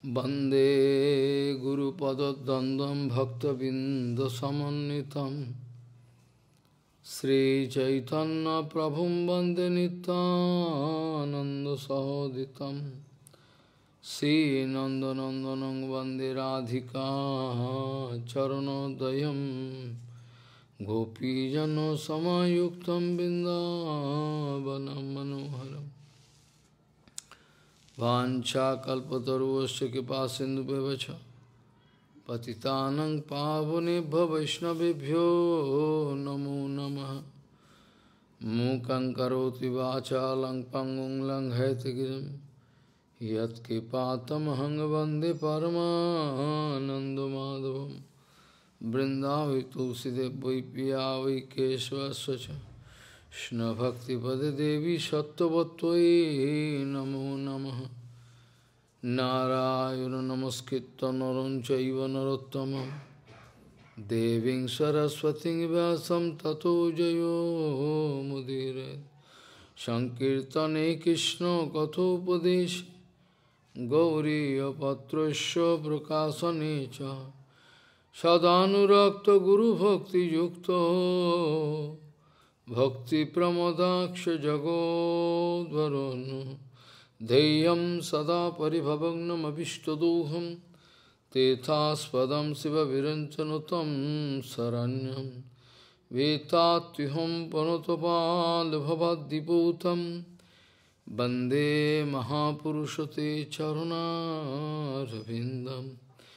वंदे गुरुपद्वंद्वं भक्तबिंदसमन्वितं श्रीचैतन्यप्रभुं वंदे नित्यानन्दसहोदितं श्रीनन्दनन्दनं वंदे राधिका चरणोदयं गोपीजनसमायुक्तं बिन्दावनं मनोहरम् वाञ्छाकल्पतरुश्च कृपासिन्धुभ्यः च पतितानं पावनेभ्यो वैष्णवेभ्यो नमो नमः। मूकं करोति वाचालं पङ्गुं लङ्घयतिगिरिं यत्कृपातमहं वन्दे परमानन्दमाधवं। वृन्दावै तुलसीदेव वै पिया वै केशवस्य च कृष्ण भक्तिपदे देवी सत्त्ववत्त्वयि नमो नमः। नारायण नमस्कृत्य नरं चैव नरोत्तमं देवीं सरस्वतीं व्यासं ततो जयो मुदीरये। संकीर्तने कृष्ण कथोपदेशे गौरीयपत्रस्य प्रकाशने च सदानुरक्त गुरुभक्तियुक्तो भक्तिप्रमोदाक्ष जगोद्वरुन् धैर्यं सदा परिभवग्नमभिष्टदोहं तीर्थास्पदं शिवविरञ्चनुतं शरण्यं वेत्तात्युहं पनुतपाल्भवद्दिपूतं वन्दे महापुरुषते चरुणारविन्दं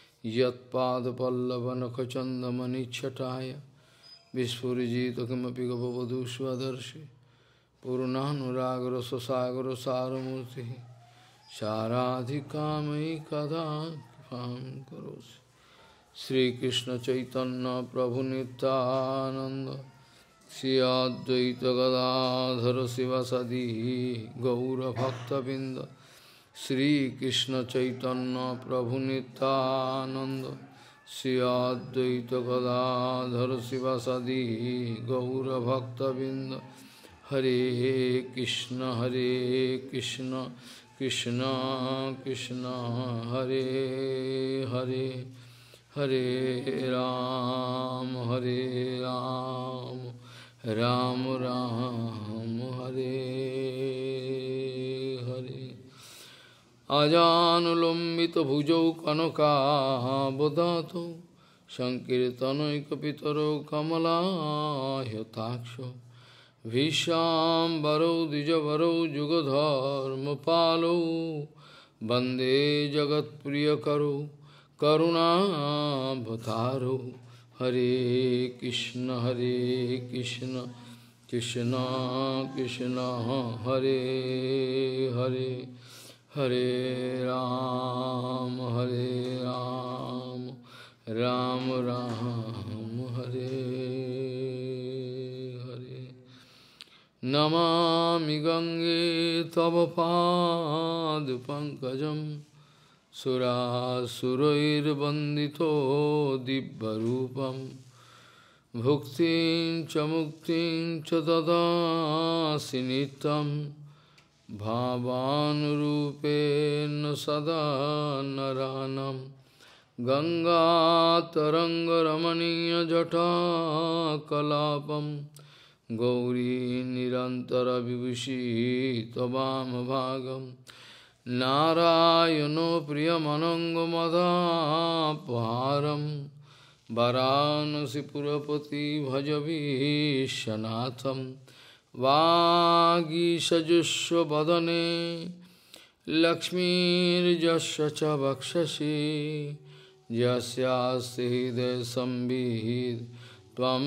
यत्पादपल्लवनखचन्दमनिच्छटाय विस्फुरिजित किमपि गपवधू स्वदर्शि पूर्णानुरागरससागर सारमूर्तिः साराधिकामयि कदा कृपां करोसि। श्रीकृष्ण चैतन्य प्रभु नित्यानंद श्री अद्वैत गदाधर शिवासादि गौरभक्तबिंद श्रीकृष्ण चैतन्य प्रभु नित्यानंद श्री अद्वैत गदाधर शिवासादि गौरभक्तबिंद। हरे कृष्ण कृष्ण कृष्ण हरे हरे हरे राम राम राम हरे हरे। अजानुलम्बितभुजौ कनकावदातो संकीर्तनैकपितरो कमलायताक्षो भीष्माम्बरौ द्विजवरौ जुगधर्मपालौ वन्दे जगत्प्रियकरौ करुणावतारौ। हरे कृष्ण कृष्ण कृष्ण हरे हरे हरे राम राम राम हरे हरे। नमामि गंगे तव पादपङ्कजं सुरासुरैर्वन्दितो दिव्यरूपं भुक्तिं च मुक्तिं च ददासि नित्यं भावानुरूपेण सदा नरानं। गंगातरङ्गरमणीयजटाकलापं गौरी निरन्तरविभूषी त्ववामभागं नारायणो प्रियमनङ्गमदापहारं वाराणसीपुरपति भजवीशनाथं। वागीषजुष्वदने लक्ष्मीर्यस्य च वक्षसि यस्यास्ति हृदयसंवित् त्वं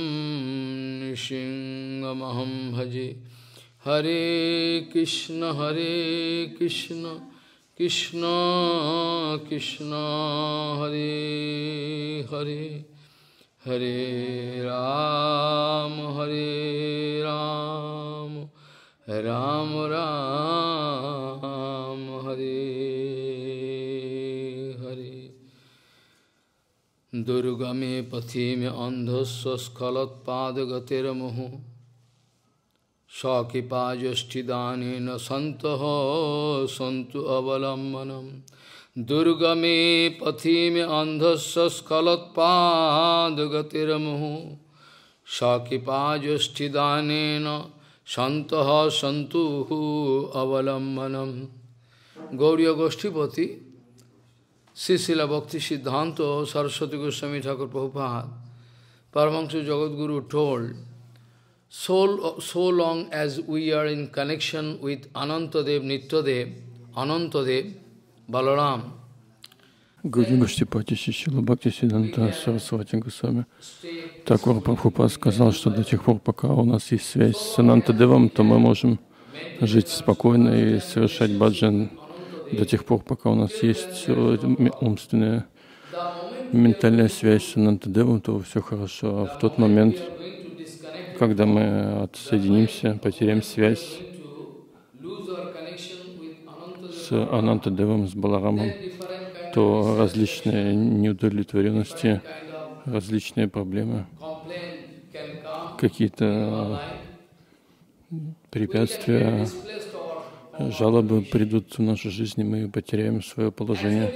नृसिंहमहं भजे। हरे कृष्ण कृष्ण कृष्ण हरे हरे हरे राम राम राम हरे हरे। दुर्गमे पथि में अंधस्व स्खलत्पादगतिर्मुहुः सकृपाजष्ठिदानेन सन्तः सन्तु अवलम्बनम् Durgame pathime andhasya skalatpadagatiramahu Sakipajostidanena Santaha Santuhu Avalambanam. Gauriya Goshtipati, Srila Bhakti Siddhanta Saraswati Goswami Thakur Prabhupada, Paramahansa Jagadguru told, so long as we are in connection with Anantadev, Nityadev, Anantadev, Balaram, Гаудия Гоштипати Шрила Бхакти Сиддханта Сарасвати Госвами Тхакур Прабхупад сказал, что до тех пор, пока у нас есть связь с Анантадевом, то мы можем жить спокойно и совершать баджан. До тех пор, пока у нас есть умственная, ментальная связь с Анантадевом, то все хорошо. А в тот момент, когда мы отсоединимся, потеряем связь с Анантадевом, с Баларамом, то различные неудовлетворенности, различные проблемы, какие-то препятствия, жалобы придут в нашу жизнь, и мы потеряем свое положение.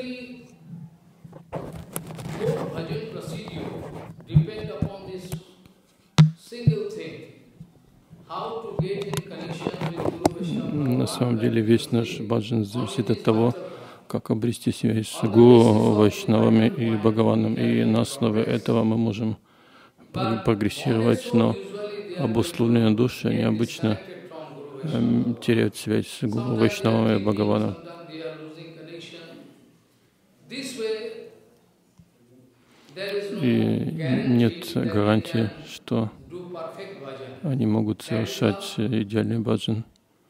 На самом деле весь наш баджан зависит от того, как обрести связь с Гуру, Вайшнавами и Бхагаваном. И на основе этого мы можем прогрессировать, но обусловленные души, они обычно теряют связь с Гуру, Вайшнавами и Бхагаваном. И нет гарантии, что они могут совершать идеальный баджан.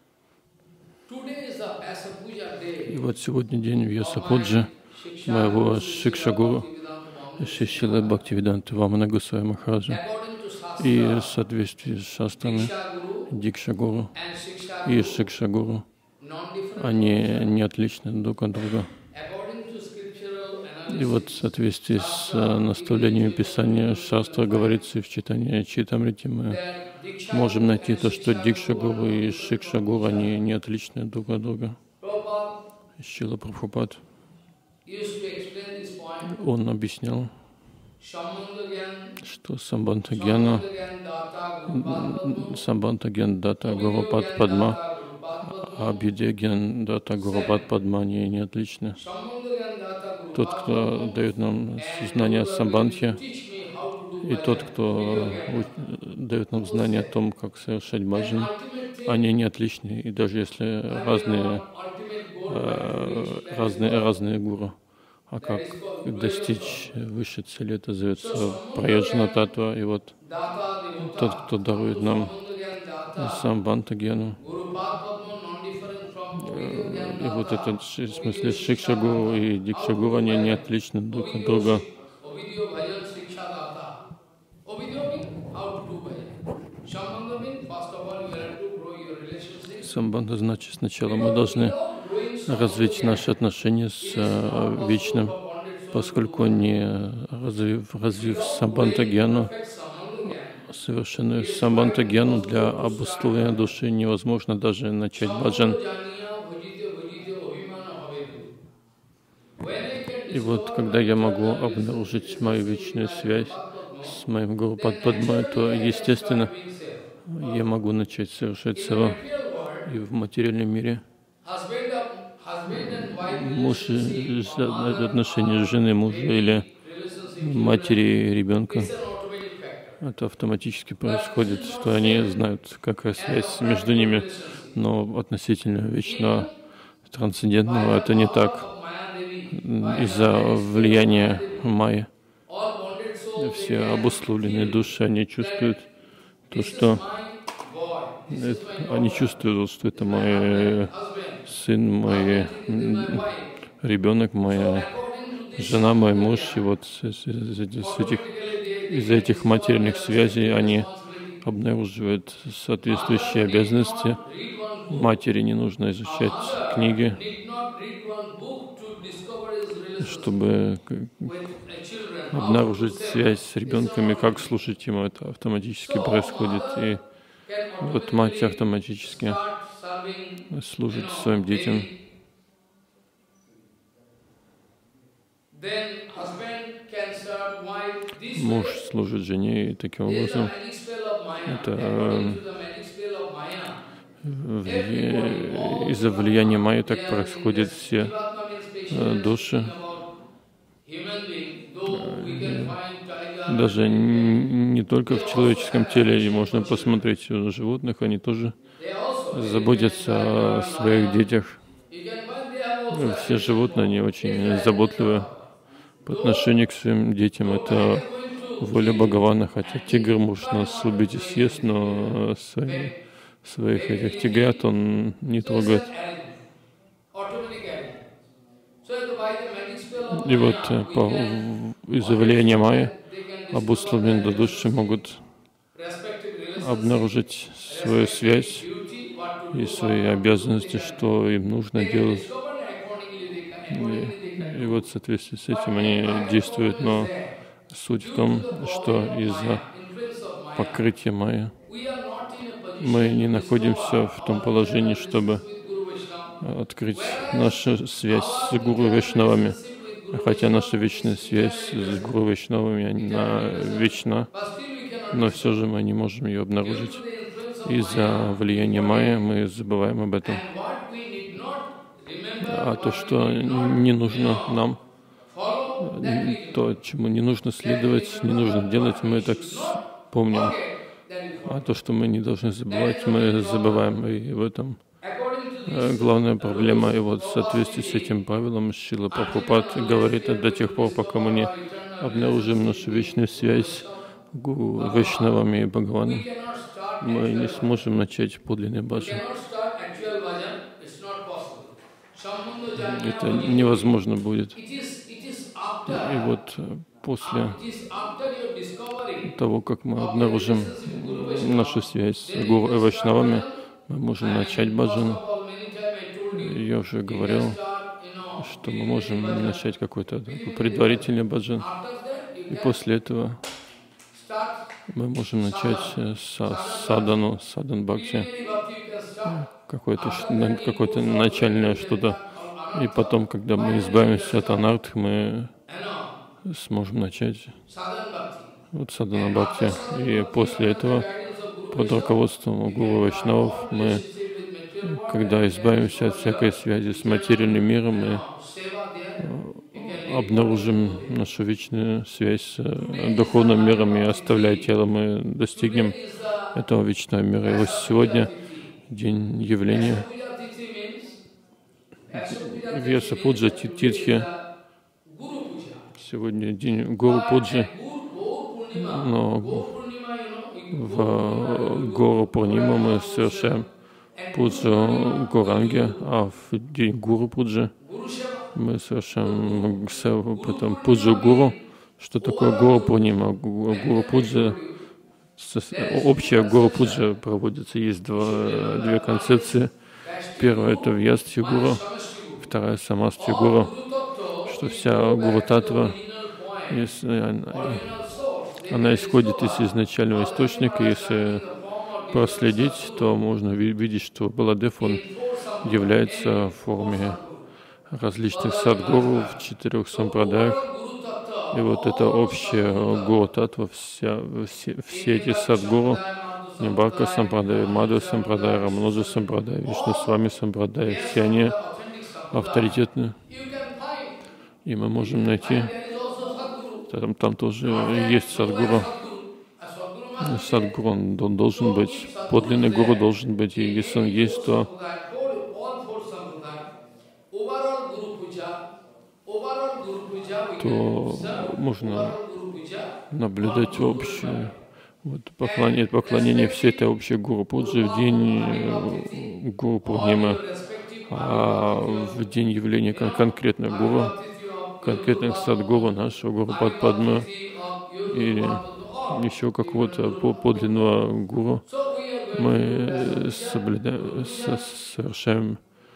И вот сегодня день Вьясапуджи, моего Шикшагуру, Шрила Бхактивиданта Вамана Госвами Махараджа. И в соответствии с шастрами Дикшагуру и Шикшагуру, они не отличны друг от друга. И вот в соответствии с наставлениями Писания шастра говорится в читании Чайтамрити, мы можем найти то, что Дикшагуру и Шикшагуру, они не отличны друг от друга. Шрила Прабхупад, он объяснял, что Самбантагьяна Дата Гурупад Падма, Абхидягьян Дата Гурупад Падма, они не отличны. Тот, кто дает нам знания о Самбантхе, и тот, кто дает нам знания о том, как совершать баджан, они не отличны. И даже если разные гуру. А как достичь высшей цели, это зовется Праяджана Татва. И вот тот, кто дарует нам Самбантагьяну, и вот этот, в смысле, Шикшагуру и Дикшагуру, они не отличны друг от друга. Самбанда значит, сначала мы должны развить наши отношения с Вечным, поскольку не развив Самбантагьяну, совершенную Самбантагьяну для обусловления души невозможно даже начать баджан. И вот когда я могу обнаружить мою вечную связь с моим Гуру Падмой, то, естественно, я могу начать совершать сева. И в материальном мире муж и отношения жены, мужа или матери и ребенка, это автоматически происходит, что они знают, какая связь между ними, но относительно вечного, трансцендентного это не так. Из-за влияния майи все обусловленные души, они чувствуют то, что они чувствуют, что это мой сын, мой ребенок, моя жена, мой муж. И вот из-за этих материальных связей они обнаруживают соответствующие обязанности. Матери не нужно изучать книги, чтобы обнаружить связь с ребенком и как слушать ему. Это автоматически происходит. И вот мать автоматически служит своим детям. Муж служит жене, и таким образом это из-за влияния майи так происходят все души. Даже не только в человеческом теле, и можно посмотреть у животных, они тоже заботятся о своих детях. Все животные, они очень заботливы по отношению к своим детям. Это воля Бхагавана, хотя тигр может нас убить и съесть, но своих этих тигрят он не трогает. И вот из-за влияния майи обусловленные души могут обнаружить свою связь и свои обязанности, что им нужно делать. И вот в соответствии с этим они действуют, но суть в том, что из-за покрытия майя мы не находимся в том положении, чтобы открыть нашу связь с Гуру Вайшнавами. Хотя наша вечная связь с Гуру Вайшнавами, она вечна, но все же мы не можем ее обнаружить. Из-за влияния майя мы забываем об этом. А то, что не нужно нам, то, чему не нужно следовать, не нужно делать, мы так помним. А то, что мы не должны забывать, мы забываем. И в этом главная проблема. И вот в соответствии с этим правилом Шрила Прабхупад говорит, до тех пор, пока мы не обнаружим нашу вечную связь с Гуру Вайшнавами и Бхагаваном, мы не сможем начать подлинный баджан. Это невозможно будет. И вот после того, как мы обнаружим нашу связь с Гуру и Вайшнавами, мы можем начать баджан. Я уже говорил, что мы можем начать какой-то предварительный баджан. И после этого мы можем начать садану, садан бхакти, какое-то начальное что-то. И потом, когда мы избавимся от анарт, мы сможем начать вот садана бхакти. И после этого, под руководством Гуру Вайшнавов, мы, когда избавимся от всякой связи с материальным миром, мы обнаружим нашу вечную связь с духовным миром, и оставляя тело, мы достигнем этого вечного мира. И вот сегодня день явления Вьяса Пуджа Титхи. Сегодня день Гуру Пуджи, но в Гуру Пурниму мы совершаем пуджу Гуранги, а в день Гуру Пуджи мы совершаем потом пуджу Гуру. Что такое Гуру Пурнима? Гуру Пуджа, общая Гуру Пуджа проводится. Есть две концепции. Первая — это Вьясти Гуру, вторая — Самасти Гуру. Что вся Гуру Татва, она исходит из изначального источника. Если проследить, то можно видеть, что Баладев, он является в форме различных садгуру в 4 сампрадаях. И вот это общее Гуру Татва, все эти садгуру, Нибака сампрадай, Мадхва сампрадай, Рамануджа сампрадай, Вишну Свами сампрадай, все они авторитетны. И мы можем найти, там тоже есть садгуру. Садгуру, он должен быть, подлинный гуру должен быть, и если он есть, то можно наблюдать общее поклонение всей этой общей Гуру Пуджи в день Гуру Пурнимы, а в день явления конкретных гуру, конкретных садгуру, нашего Гуру Падмы или еще какого-то подлинного гуру, мы совершаем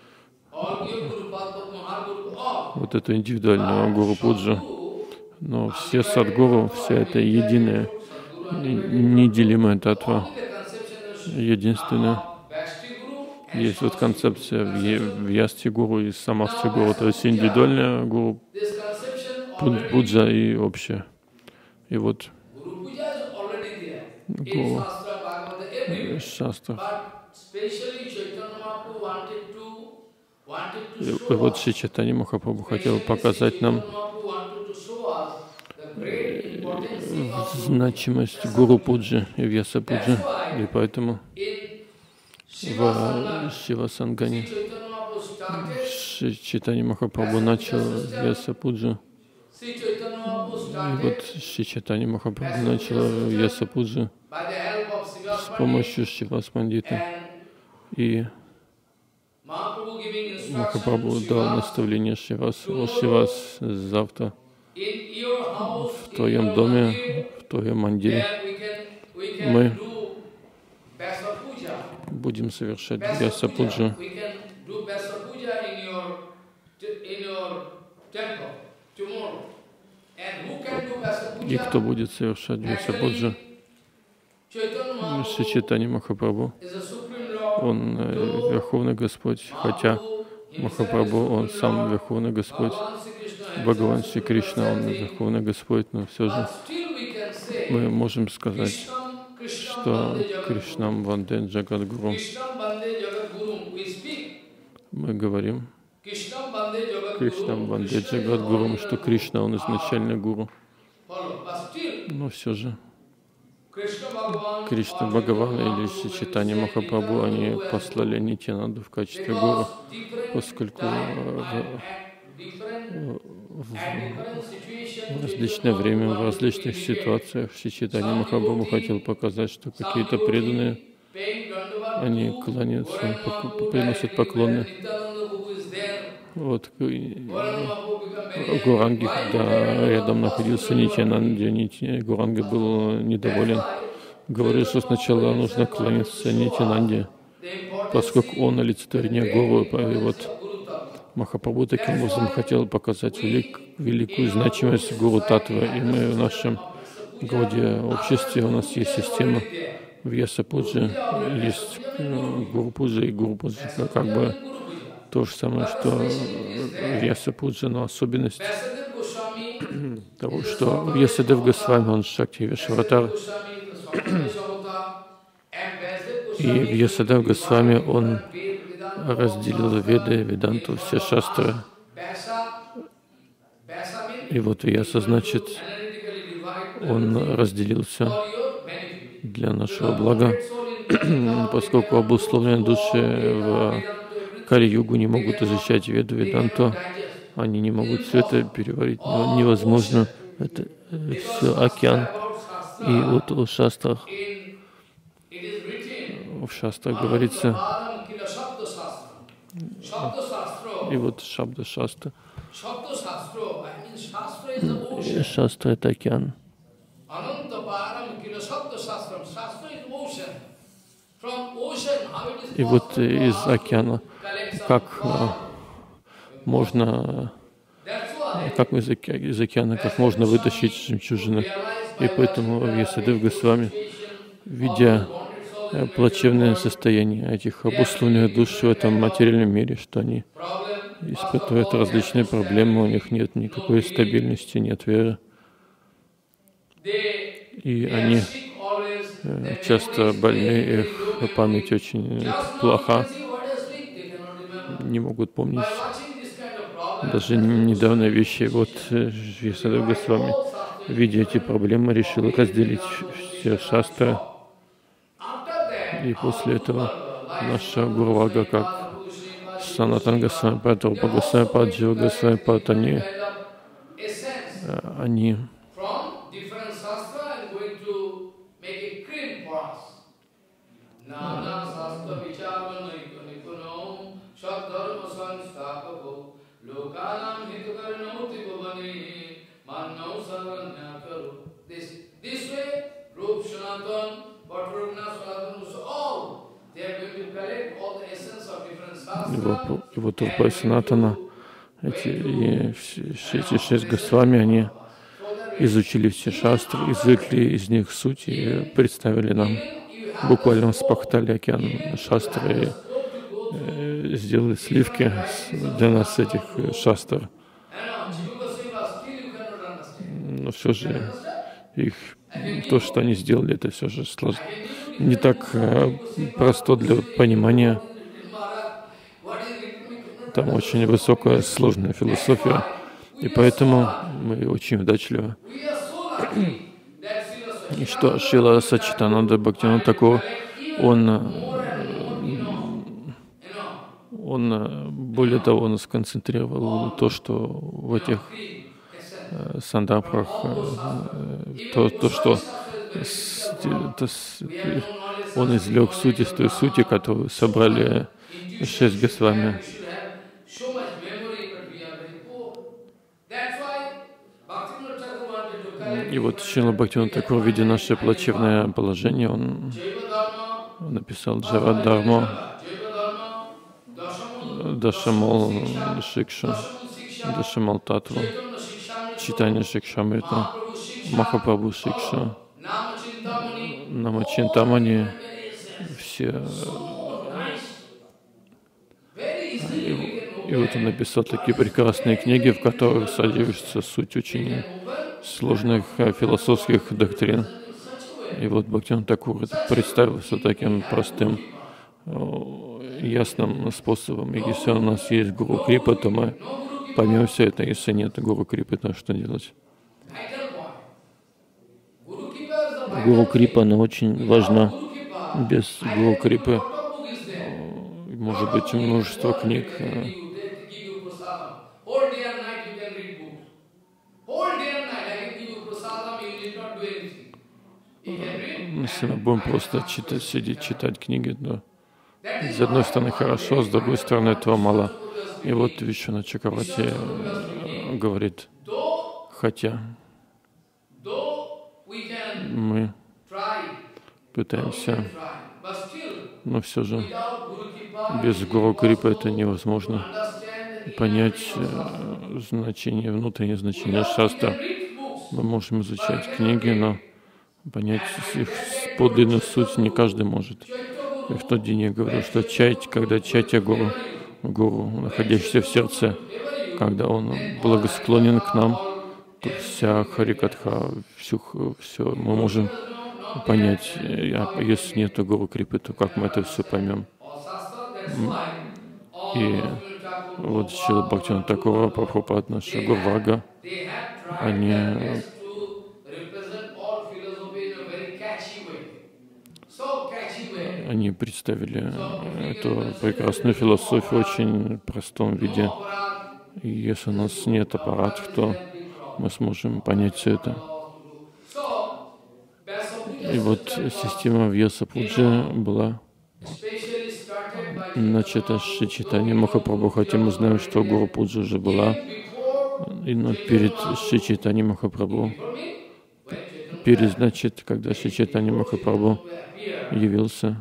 вот эту индивидуальную Гуру Пуджу. Но все садгуру, вся эта единая, неделимая татва, единственная. Есть вот концепция Вьясти Гуру и Самасти Гуру, то есть индивидуальная Гуру пуджа и общее. И вот Гуру, шастра. И вот Шри Чайтанья Махапрабху хотел показать нам значимость Гуру Пуджи и Вьяса Пуджи. И поэтому в Шива-сангане Шри Чайтанья Махапрабху начал Вьяса Пуджу. И вот Шри Чайтанья Махапрабху начал Вьяса Пуджу с помощью Шривас Пандита. И Махапрабху дал наставление Шривас: «О Шривас, завтра в твоем доме, в твоем мандире мы будем совершать Вьяса Пуджу. И кто будет совершать Вьяса Пуджу? Шри Чайтанья Махапрабху. Он Верховный Господь, хотя Махапрабху, он сам Верховный Господь. Бхагаван Шри Кришна, он Верховный Господь, но все же мы можем сказать, что Кришнам Ванде Джагадгуру. Мы говорим Кришнам Ванде Джагадгуру, что Кришна, он изначально Гуру. Но все же Кришна Бхагаван или Шри Чайтанья Махапрабху, они послали Нитьянанду в качестве Гуру, поскольку в различное время, в различных ситуациях Шри Чайтанья Махапрабху хотел показать, что какие-то преданные, они кланяются, приносят поклоны. Вот Гуранги, когда рядом находился Нитьянанда, Гуранга был недоволен. Говорил, что сначала нужно кланяться Нитьянанде, поскольку он олицетворение Гуру. И вот Махапрабху таким образом хотел показать великую значимость Гуру Татвы. И мы в нашем Гауде обществе, у нас есть система Вьяса Пуджи, есть Гуру Пуджи и Гуру Пуджи. Как бы то же самое, что Вьяса Пуджа, но особенность того, что Вьясадев Госвами, он Шакти Вишватар, и Вьясадев Госвами, он разделил Веды, Веданту, все шастры. И вот Вьяса, значит, он разделился для нашего блага, поскольку обусловленные души в Кали-югу не могут изучать Веду, Веданту, они не могут все это переварить, невозможно. Это все океан. И вот в шастрах говорится, и вот Шабда Шастра. Шастра — это океан. И вот из океана, как из океана, как можно вытащить жемчужины. И поэтому Вьясадев Госвами, видя плачевное состояние этих обусловленных душ в этом материальном мире, что они испытывают различные проблемы, у них нет никакой стабильности, нет веры. И они часто больны, их память очень плоха, не могут помнить даже недавние вещи. Вот Вьясадев Госвами, видя эти проблемы, решил разделить все шастры. И после этого наша Гурвага, как Санатан Госвами Пад, Рупа Госвами Пад, Джива Госвами Пад, они и вот Рупа и Санатана, эти 6 Госвами, они изучили все шастры, извлекли из них суть и представили нам, буквально спахтали океан шастры и сделали сливки для нас этих шастр. Но все же то, что они сделали, это все же не так просто для понимания. Там очень высокая, сложная философия. И поэтому мы очень удачливы. И что Шрила Саччитананда Бхактивинода Тхакур, он, более того, он сконцентрировал то, что в этих сандапрах, что он извлек суть из той сути, которую собрали 6 Госвами. И вот Шрила Бхактивинода Тхакур, видя наше плачевное положение, он написал Джава-дхарма, Дашамал Шикша, Дашамал Татва, Читание Шикшамрита, Махапрабху Шикша, Нама Чинтамани, все. И вот он написал такие прекрасные книги, в которых содержится суть очень сложных философских доктрин. И вот Бхактивинода Тхакур представился таким простым, ясным способом. И если у нас есть Гуру Крипа, то мы поймем все это. Если нет Гуру Крипы, то что делать? Гуру Крипа, она очень важна. Без Гуру Крипы может быть множество книг. Если мы будем просто сидеть, читать книги, то с одной стороны хорошо, с другой стороны этого мало. И вот Вишванатха Чакраварти говорит, хотя мы пытаемся, но все же без Гуру Крипы это невозможно понять значение, внутреннее значение шастра. Мы можем изучать книги, но понять их подлинную суть не каждый может. И в тот день я говорю, что когда Чайтя Гуру, находящийся в сердце, когда он благосклонен к нам, то вся Харикатха, все мы можем понять. А если нет Гуру Крипы, то как мы это все поймем? И вот Шрила Бхактивинода Тхакур, Прабхупад, наша Гурвага, они представили эту прекрасную философию в очень простом виде. И если у нас нет аппаратов, то мы сможем понять все это. И вот система Вьяса-пуджи была начата с Шри Чайтанья Махапрабху, хотя мы знаем, что Гуру Пуджа уже была. Но перед Шри Чайтанья Махапрабху, значит, когда Шри Чайтанья Махапрабху явился,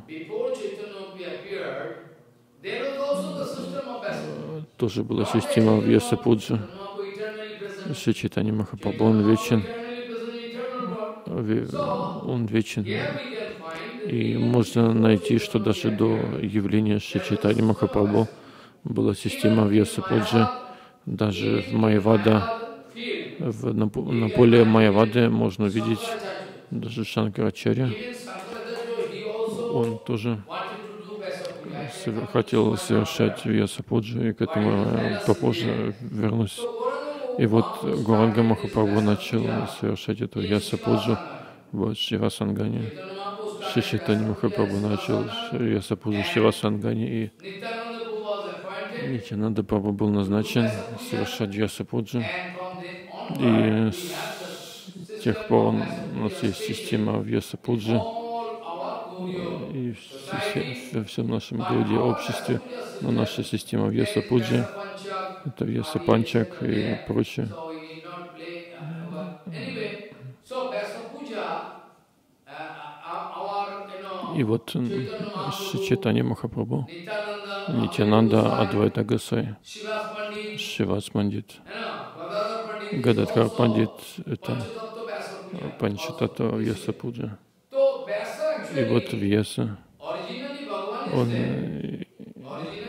тоже была система Вьяса-пуджи. Шри Чайтанья Махапрабху, он вечен. И можно найти, что даже до явления Шри Чайтанья Махапрабху была система Вьяса-пуджи. Даже в Майявада, на поле Майявады можно увидеть даже Шанкарачарья. Он тоже хотел совершать Вьяса-пуджи, и к этому попозже вернусь. И вот Гуранга Махапрабху начал совершать эту Вьяса-пуджу в Шривасангане. Шри Чайтанья Махапрабху начал Вьяса-пуджу в Шривасангане, и Нитьянанда Прабху был назначен совершать Вьяса-пуджу. И с тех пор у нас есть система Вьяса-пуджи. И во всем нашем городе, обществе, но наша система Вьяса-пуджи, это Вьяса-панчак и прочее. И вот Шри Чайтанья Махапрабху, Нитьянанда, Адвайта Госвами, Шривас Пандит, Гададхар Пандит — это Панчататтва Вьяса-пуджа. И вот Вьяса, он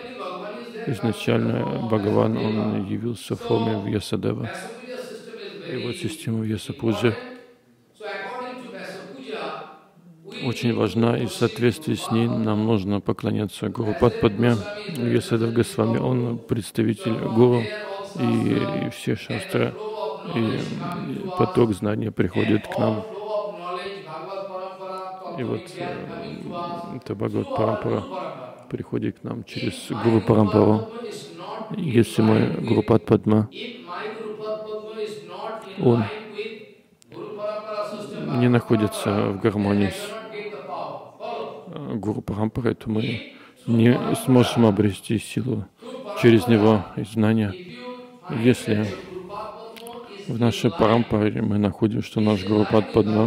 изначально Бхагаван, он явился в форме Вьясадева. И вот система Вьяса-пуджи очень важна, и в соответствии с ней нам нужно поклоняться Гуру Падме. Вьясадев Госвами, он представитель Гуру, и все шастры, и поток знания приходит к нам. И вот это Бхагават Парампара приходит к нам через Гуру Парампару. Если мой Гуру Падма, он не находится в гармонии с Гуру Парампарой, то мы не сможем обрести силу через него и знания. Если в нашей парампаре мы находим, что наш Гуру Падма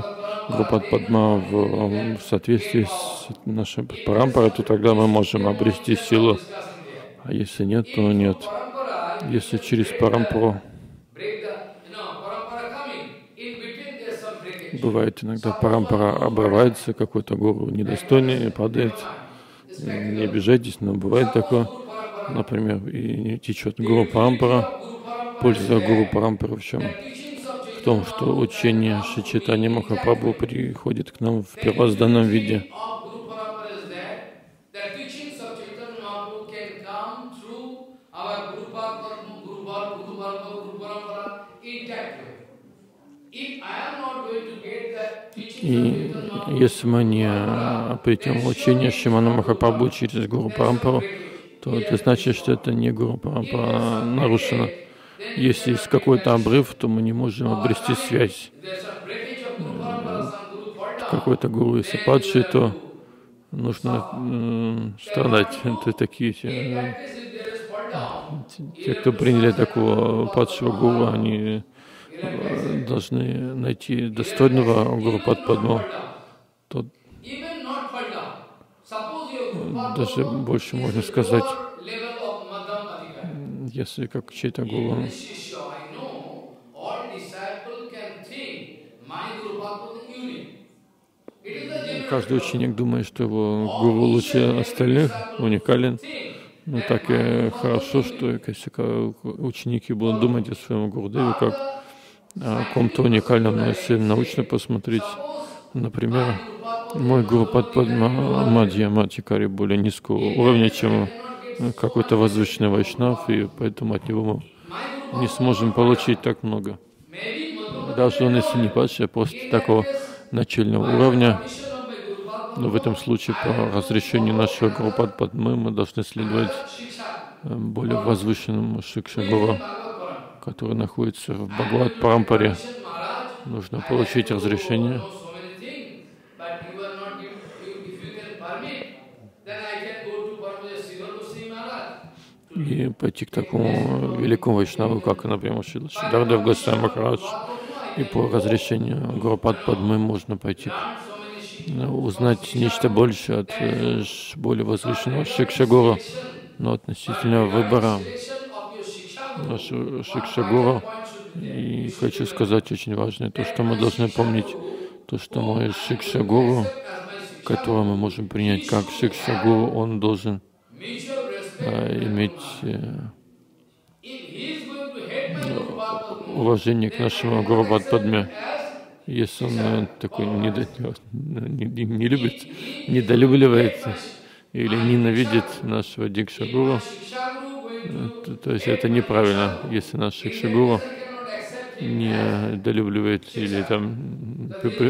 в соответствии с нашей парампарой, то тогда мы можем обрести силу. А если нет, то нет. Если через парампару бывает иногда парампара обрывается, какой-то гуру недостойный падает. Не обижайтесь, но бывает такое. Например, и не течет Гуру Парампара. Польза Гуру Парампары в чем? В том, что учение Шри Чайтанья Махапрабху приходит к нам в первозданном виде. И если мы не придем в учение Шримана Махапрабху через Гуру Парампару, то это значит, что это не Гуру Парампара нарушена. Если есть какой-то обрыв, то мы не можем обрести связь. Какой-то гуру, если падший, то нужно страдать. Это такие те, кто приняли такого падшего гуру, они должны найти достойного Гуру Падму. Тот даже больше можно сказать, если как чей-то гуру. Каждый ученик думает, что его гуру лучше остальных, уникален. Но так и хорошо, что если ученики будут думать о своем Гурудеве как о ком-то уникальном. Но если научно посмотреть, например, мой Гуру Падма Мадья Матикари более низкого уровня, чем какой-то возвышенный вайшнав, и поэтому от него мы не сможем получить так много. Даже он, если не падший, а просто такого начального уровня, но в этом случае по разрешению нашего Гуру Падмы мы должны следовать более возвышенному Шикша-гуру, который находится в Бхагават Парампаре. Нужно получить разрешение. И пойти к такому великому вайшнаву, как, например, Шидардев Госвами Махарадж. И по разрешению Гуру Падмы можно пойти узнать нечто большее от более возвышенного Шикша-гуру. Но относительно выбора нашего Шикша-гуру, и хочу сказать очень важное, то, что мы должны помнить, то, что мой Шикша-гуру, которого мы можем принять как Шикша-гуру, он должен иметь уважение к нашему Гуру Падме. Если он такой не любит, недолюбливает или ненавидит нашего Дикша-гуру, то есть это неправильно. Если наш Шикша-гуру недолюбливает или там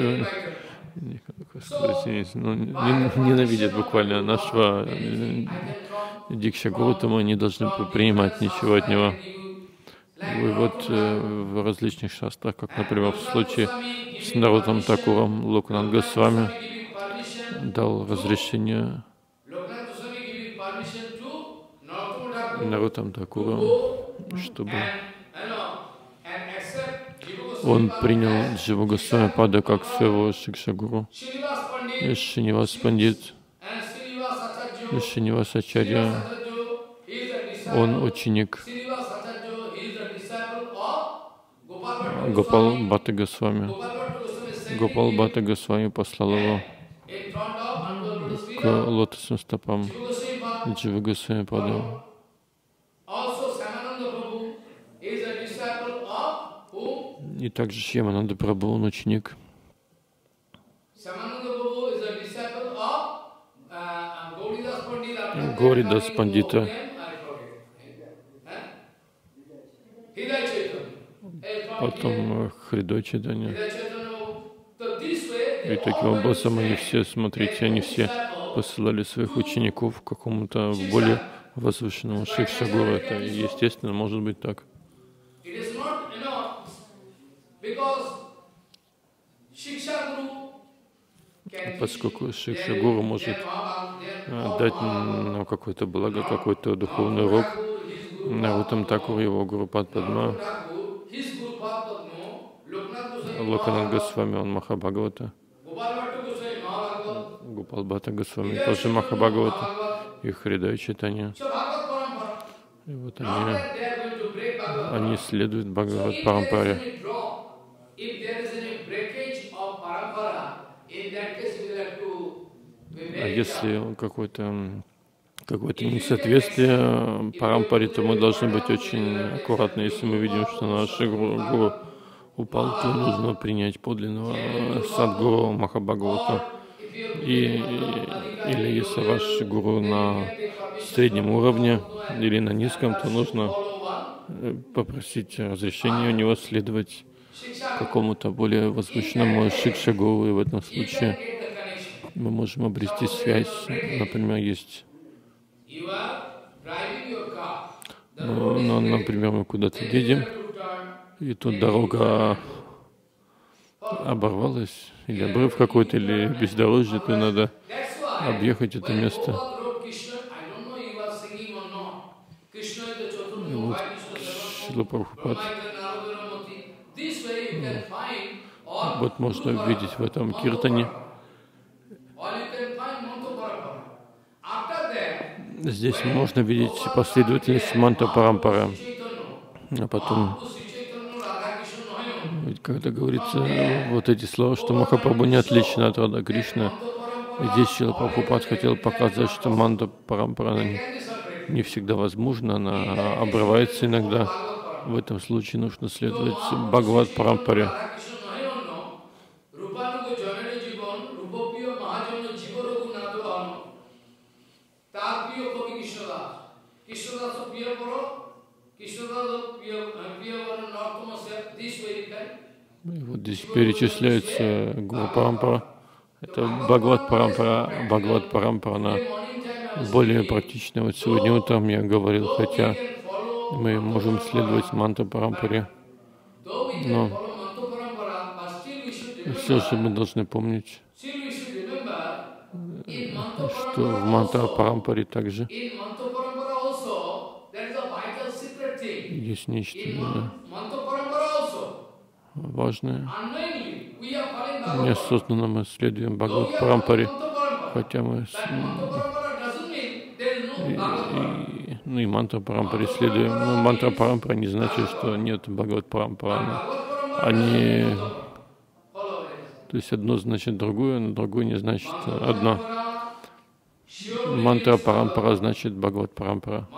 ненавидит буквально нашего Дикша-гуру, то мы не должны принимать ничего от него. И вот в различных шастрах, как, например, в случае с Нароттам Такуром, Локанат Госвами дал разрешение Нароттам Такуру, чтобы он принял Джива Госвами Пада как своего Шикша-гуру. И Шринивас Пандит, и Шринивас Ачарья, он ученик Гопал Бхатта Госвами. Гопал Бхатта Госвами послал его к лотосным стопам Джива Госвами Пада. И также Шьямананда Прабху, он ученик Гауридас Пандита. Потом Хридой Чайтанья. И таким образом они все, смотрите, они все посылали своих учеников к какому-то более возвышенному Шикша-гуру. Это естественно, может быть так. Поскольку Шикша-гуру может дать нам какое-то благо, какой-то духовный урок, Наруттам Такур, его Гуру Падма, Локанат Госвами, он Махабхагавата, Гопал Бхатта Госвами тоже Махабхагавата, и Хридай Чайтанья. И вот они следуют Бхагават Парампаре. А если какое-то несоответствие Парампаре, то мы должны быть очень аккуратны. Если мы видим, что наш гуру упал, то нужно принять подлинного садгуру Махабхагавату. Или если ваш гуру на среднем уровне или на низком, то нужно попросить разрешения у него следовать какому-то более возвышенному шикша-гуру. И в этом случае мы можем обрести связь. Например, например, мы куда-то едем, и тут дорога оборвалась, или обрыв какой-то, или бездорожье, то надо объехать это место. И вот Шрила Прабхупад. Вот можно увидеть в этом киртане. Здесь можно видеть последовательность манта парампара. А потом, когда говорится вот эти слова, что Махапрабху не отличен от Рада Кришна, здесь Шрила Прабхупад хотел показать, что манта парампара не всегда возможна, она обрывается иногда. В этом случае нужно следовать Бхагават Парампаре. И вот здесь перечисляется Гуру Парампара. Это Бхагават Парампара. Бхагават Парампара, она более практичная. Вот сегодня утром я говорил, хотя мы можем следовать Мантра Парампаре, но все же мы должны помнить, что в Мантра Парампаре также есть нечто важное. Неосознанно мы следуем Бхагават Парампаре, хотя мы и мантра Парампаре следуем. Но мантра Парампара не значит, что нет Бхагават Парампара. Они, то есть одно значит другое, но другое не значит одно. Мантра Парампара значит Бхагават Парампара.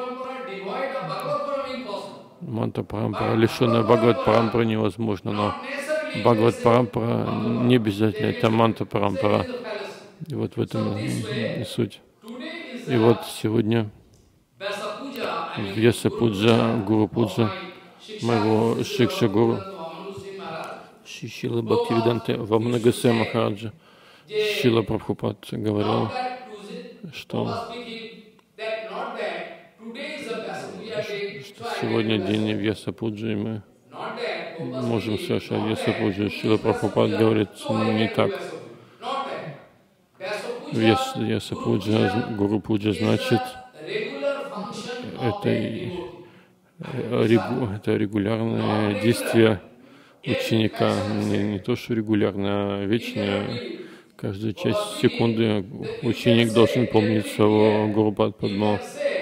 Мантра Парампара, лишенная Бхагават Парампара, невозможно, но Бхагават Парампара не обязательно, это мантра Парампара. И вот в этом и суть. И вот сегодня Вьяса Пуджа, Гуру Пуджа, моего Шикша Гуру, Шрила Бхактивиданта Ваманагасая Махараджа, Шрила Прабхупад говорил, что сегодня день Вьяса Пуджи, и мы можем совершать Вьяса Пуджи. Шрила Прабхупад говорит не так. Вьяса Пуджа, Гуру Пуджа значит, это регулярное действие ученика, не то, что регулярное, а вечное. Каждую часть секунды ученик должен помнить своего Гуру Падма.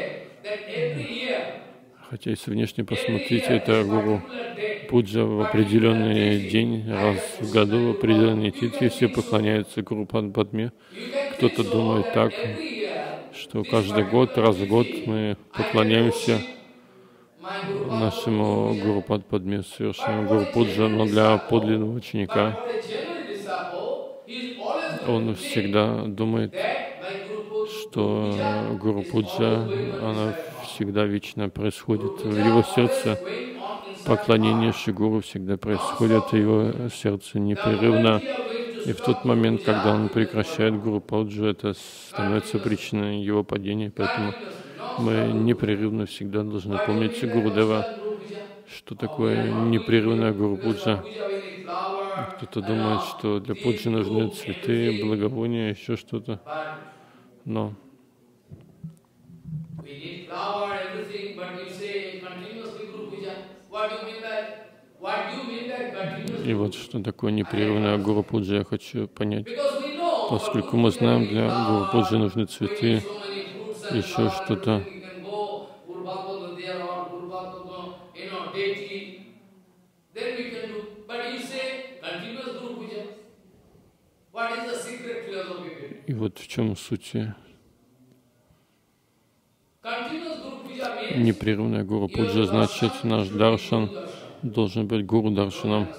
Хотя если внешне посмотреть, это Гуру Пуджа в определенный день, раз в году, в определенные титхи, все поклоняются Гуру Падме. Кто-то думает так, что каждый год, раз в год мы поклоняемся нашему Гуру Падме совершаем Гуру Пуджа, но для подлинного ученика он всегда думает, что Гуру Пуджа, она всегда вечно происходит в его сердце. Поклонение Шри Гуру всегда происходит в его сердце непрерывно. И в тот момент, когда он прекращает Гуру Пуджу, это становится причиной его падения. Поэтому мы непрерывно всегда должны помнить Гурудева, что такое непрерывная Гуру Пуджа. Кто-то думает, что для пуджи нужны цветы, благовония, еще что-то. Но и вот что такое непрерывная Гуру Пуджа, я хочу понять. Поскольку мы знаем, для Гуру Пуджи нужны цветы, еще что-то. И вот в чем суть. Непрерывная Гуру Пуджа значит, наш даршан должен быть Гуру Даршаном.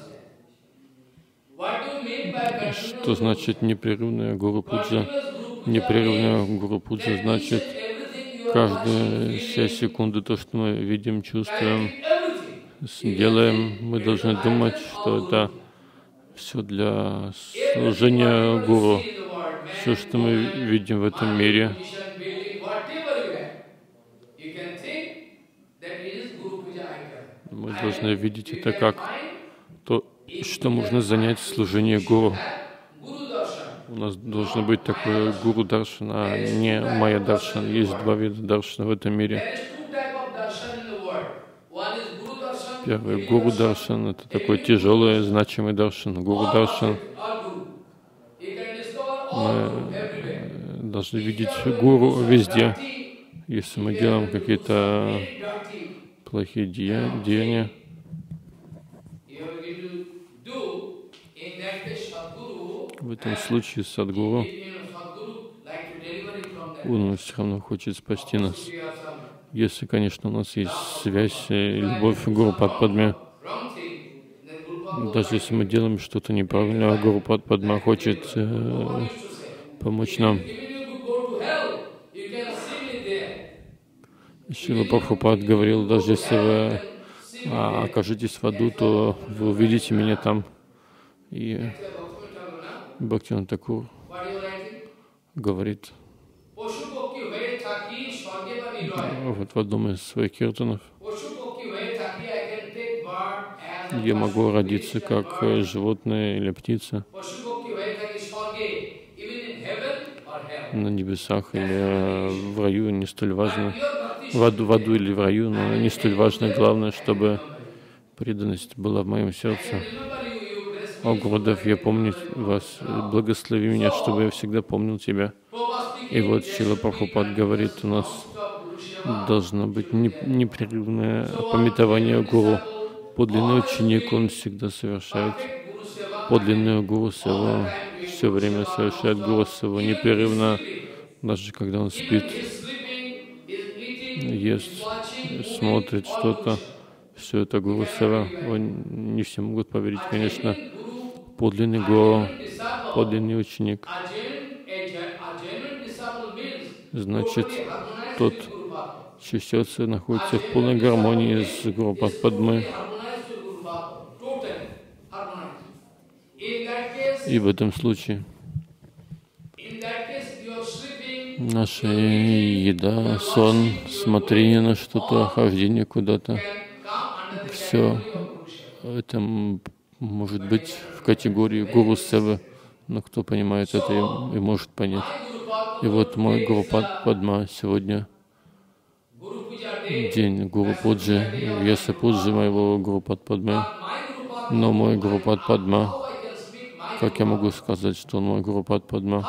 Что значит непрерывная Гуру Пуджа? Непрерывная Гуру Пуджа значит, каждую 6 секунды то, что мы видим, чувствуем, делаем, мы должны думать, что это все для служения Гуру. Все, что мы видим в этом мире, мы должны видеть это как то, что можно занять в служении Гуру. У нас должен быть такой Гуру Даршан, а не Майя Даршан. Есть два вида даршана в этом мире. Первый Гуру Даршан — это такой тяжелый, значимый даршан. Гуру Даршан. Мы должны видеть Гуру везде. Если мы делаем какие-то плохие деяния, в этом случае Садгуру, он все равно хочет спасти нас. Если, конечно, у нас есть связь и любовь к Гуру Падме, даже если мы делаем что-то неправильно, Гуру Падма хочет помочь нам. Шрила Прабхупад говорил, даже если вы окажетесь в аду, то вы увидите меня там. И Бхактивинода Тхакур говорит вот в одном из своих киртанов: я могу родиться как животное или птица на небесах или в раю, не столь важно. В аду или в раю, но не столь важно. Главное, чтобы преданность была в моем сердце. О, Гурудев, я помню вас, благослови меня, чтобы я всегда помнил тебя. И вот Шрила Прабхупад говорит, у нас должно быть непрерывное памятование Гуру. Подлинный ученик, он всегда совершает подлинную Гуру Севу, все время совершает Гуру Севу непрерывно, даже когда он спит, ест, смотрит что-то. Все это Гуру Сева. Не все могут поверить, конечно. Подлинный Гуру, подлинный ученик, значит, тот, чье сердце находится в полной гармонии с Гуру Падмой. И в этом случае наша еда, сон, смотрение на что-то, хождение куда-то, все это может быть в категории Гуру Севы, но кто понимает это и может понять. И вот мой Гуру Падма сегодня день Гуру Пуджи, Вьяса Пуджи моего Гуру Падмы. Но мой Гуру Падма, как я могу сказать, что он мой Гуру Падма?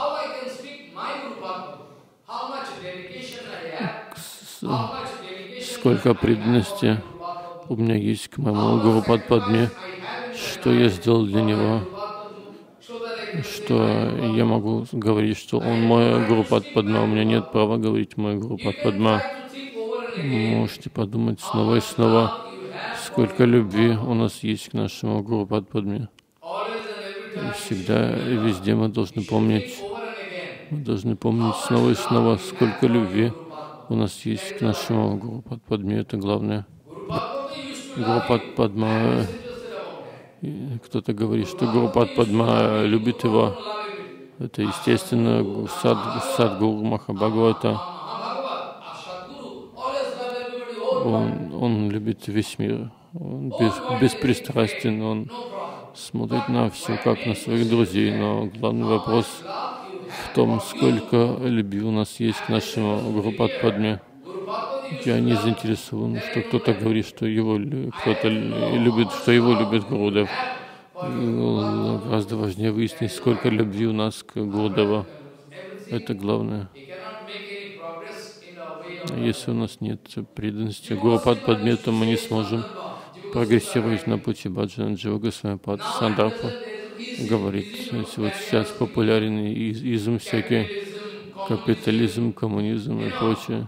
Сколько преданности у меня есть к моему Гуру Падме, что я сделал для него, что я могу говорить, что он мой Гуру Падма. У меня нет права говорить мой Гуру Падма. Можете подумать снова и снова, сколько любви у нас есть к нашему Гуру Падме. И всегда и везде мы должны помнить снова и снова, сколько любви у нас есть к нашему Гуру Падме. Это главное. Гуру Падма, кто-то говорит, что Гуру Падма любит его. Это естественно Садгуру Махабхагавата. Он любит весь мир. Он беспристрастен, он смотрит на все, как на своих друзей. Но главный вопрос в том, сколько любви у нас есть к нашему Гуру Падме. Я не заинтересован, что кто-то говорит, что кто-то любит, что его любит Гурудев. Гораздо важнее выяснить, сколько любви у нас к Гурудеву. Это главное. Если у нас нет преданности Гуру Падме, то мы не сможем прогрессировать на пути баджана. Джива Госвами Пад Сандарпа говорит, вот сейчас популярен изм всякий, капитализм, коммунизм и прочее,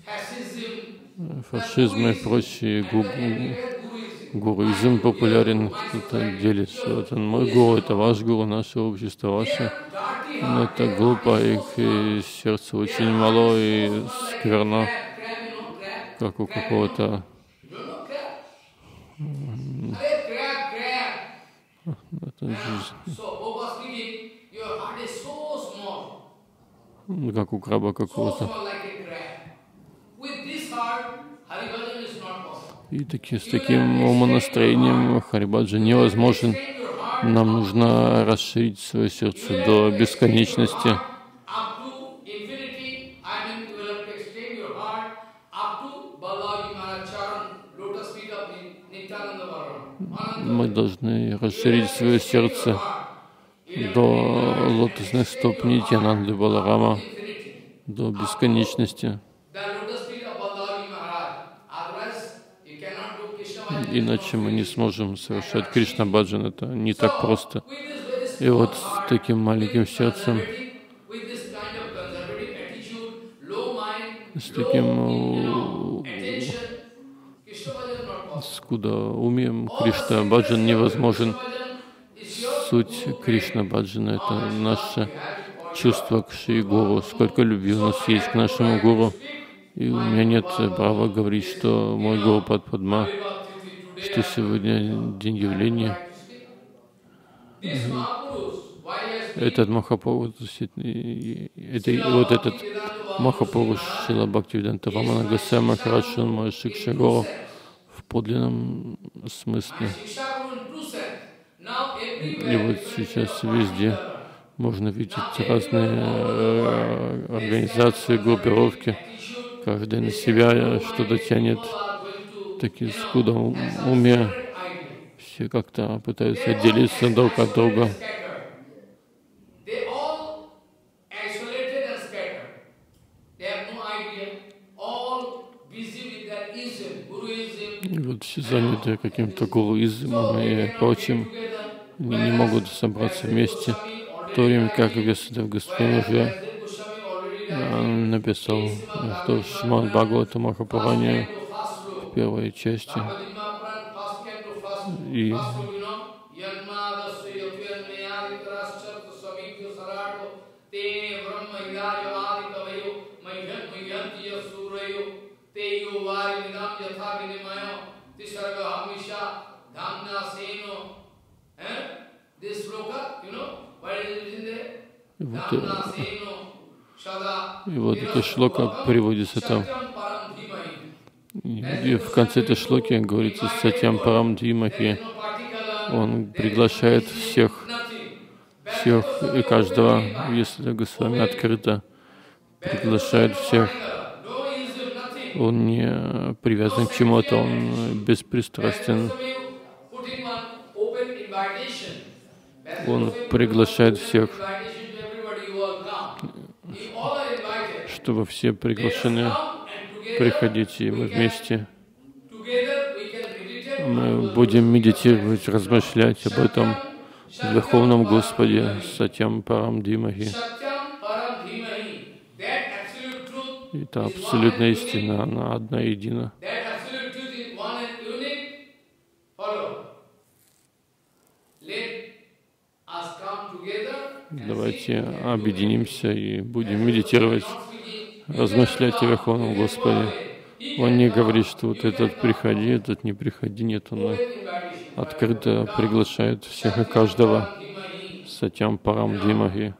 фашизм и прочее, гуруизм популярен, кто-то делит, что это мой гуру, это ваш гуру, наше общество ваше. Но это глупо, их сердце очень мало и скверно, как у какого-то как у краба какого-то. И с таким умонастроением Харибаджан невозможен. Нам нужно расширить свое сердце до бесконечности. Мы должны расширить свое сердце до лотосных стоп Нитьянанды Баларама, до бесконечности. Иначе мы не сможем совершать Кришна-баджан. Это не так просто. И вот с таким маленьким сердцем, с таким скудоумием Кришна-баджан невозможен. Суть Кришна-баджана — это наше чувство к Шри Гуру. Сколько любви у нас есть к нашему Гуру. И у меня нет права говорить, что мой Гуру Падма, что сегодня день явления. Этот Махапуруш, этот Махапуруш Шрила Бхактивиданта Вамана Госвами Махарадж, он мой Шикша Гуру в подлинном смысле. И вот сейчас везде можно видеть разные организации, группировки. Каждый на себя что-то тянет. Такие скудом уме, все как-то пытаются отделиться друг от друга. И вот все заняты каким-то гуруизмом и прочим, не могут собраться вместе. В то время как Весудев Госвами уже написал, что в Шримад Бхагавата Махапуране в первой части и вот эта шлока приводится там. И в конце этой шлоки говорится Сатьям Парам Дхимахи. Он приглашает всех и каждого, если Госвами открыто приглашает всех. Он не привязан к чему-то, он беспристрастен. Он приглашает всех, чтобы все приглашены приходить, и мы вместе будем медитировать, размышлять об этом Верховном Господе Сатьям Парам Дхимахи. И это абсолютная истина, она одна и едина. Давайте объединимся и будем медитировать, размышлять о Верховном Господе. Он не говорит, что вот этот приходи, этот не приходи. Нет, он открыто приглашает всех и каждого. Сатьям парам димахи.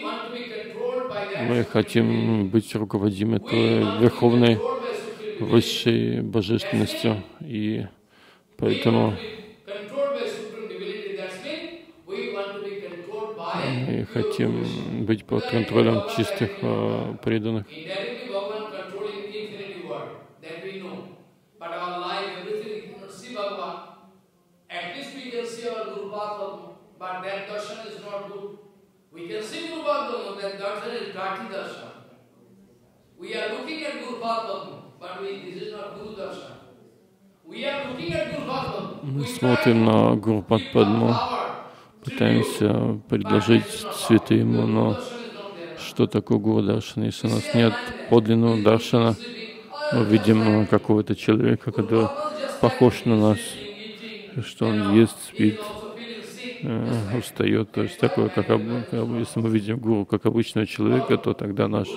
Мы хотим быть руководимы той верховной, высшей божественностью, и поэтому мы хотим быть под контролем чистых преданных. We can see Guru Padma, that darshan is Dhati darshan. We are looking at Guru Padma, but this is not Guru darshan. We are looking at Guru Padma. Мы смотрим на Гуру Падму, пытаемся предложить цветы ему, но что такое Гуру Даршана? Если у нас нет подлинного даршана, мы видим какого-то человека, который похож на нас, что он ест, спит, устает, то есть такое, если мы видим гуру как обычного человека, то тогда наш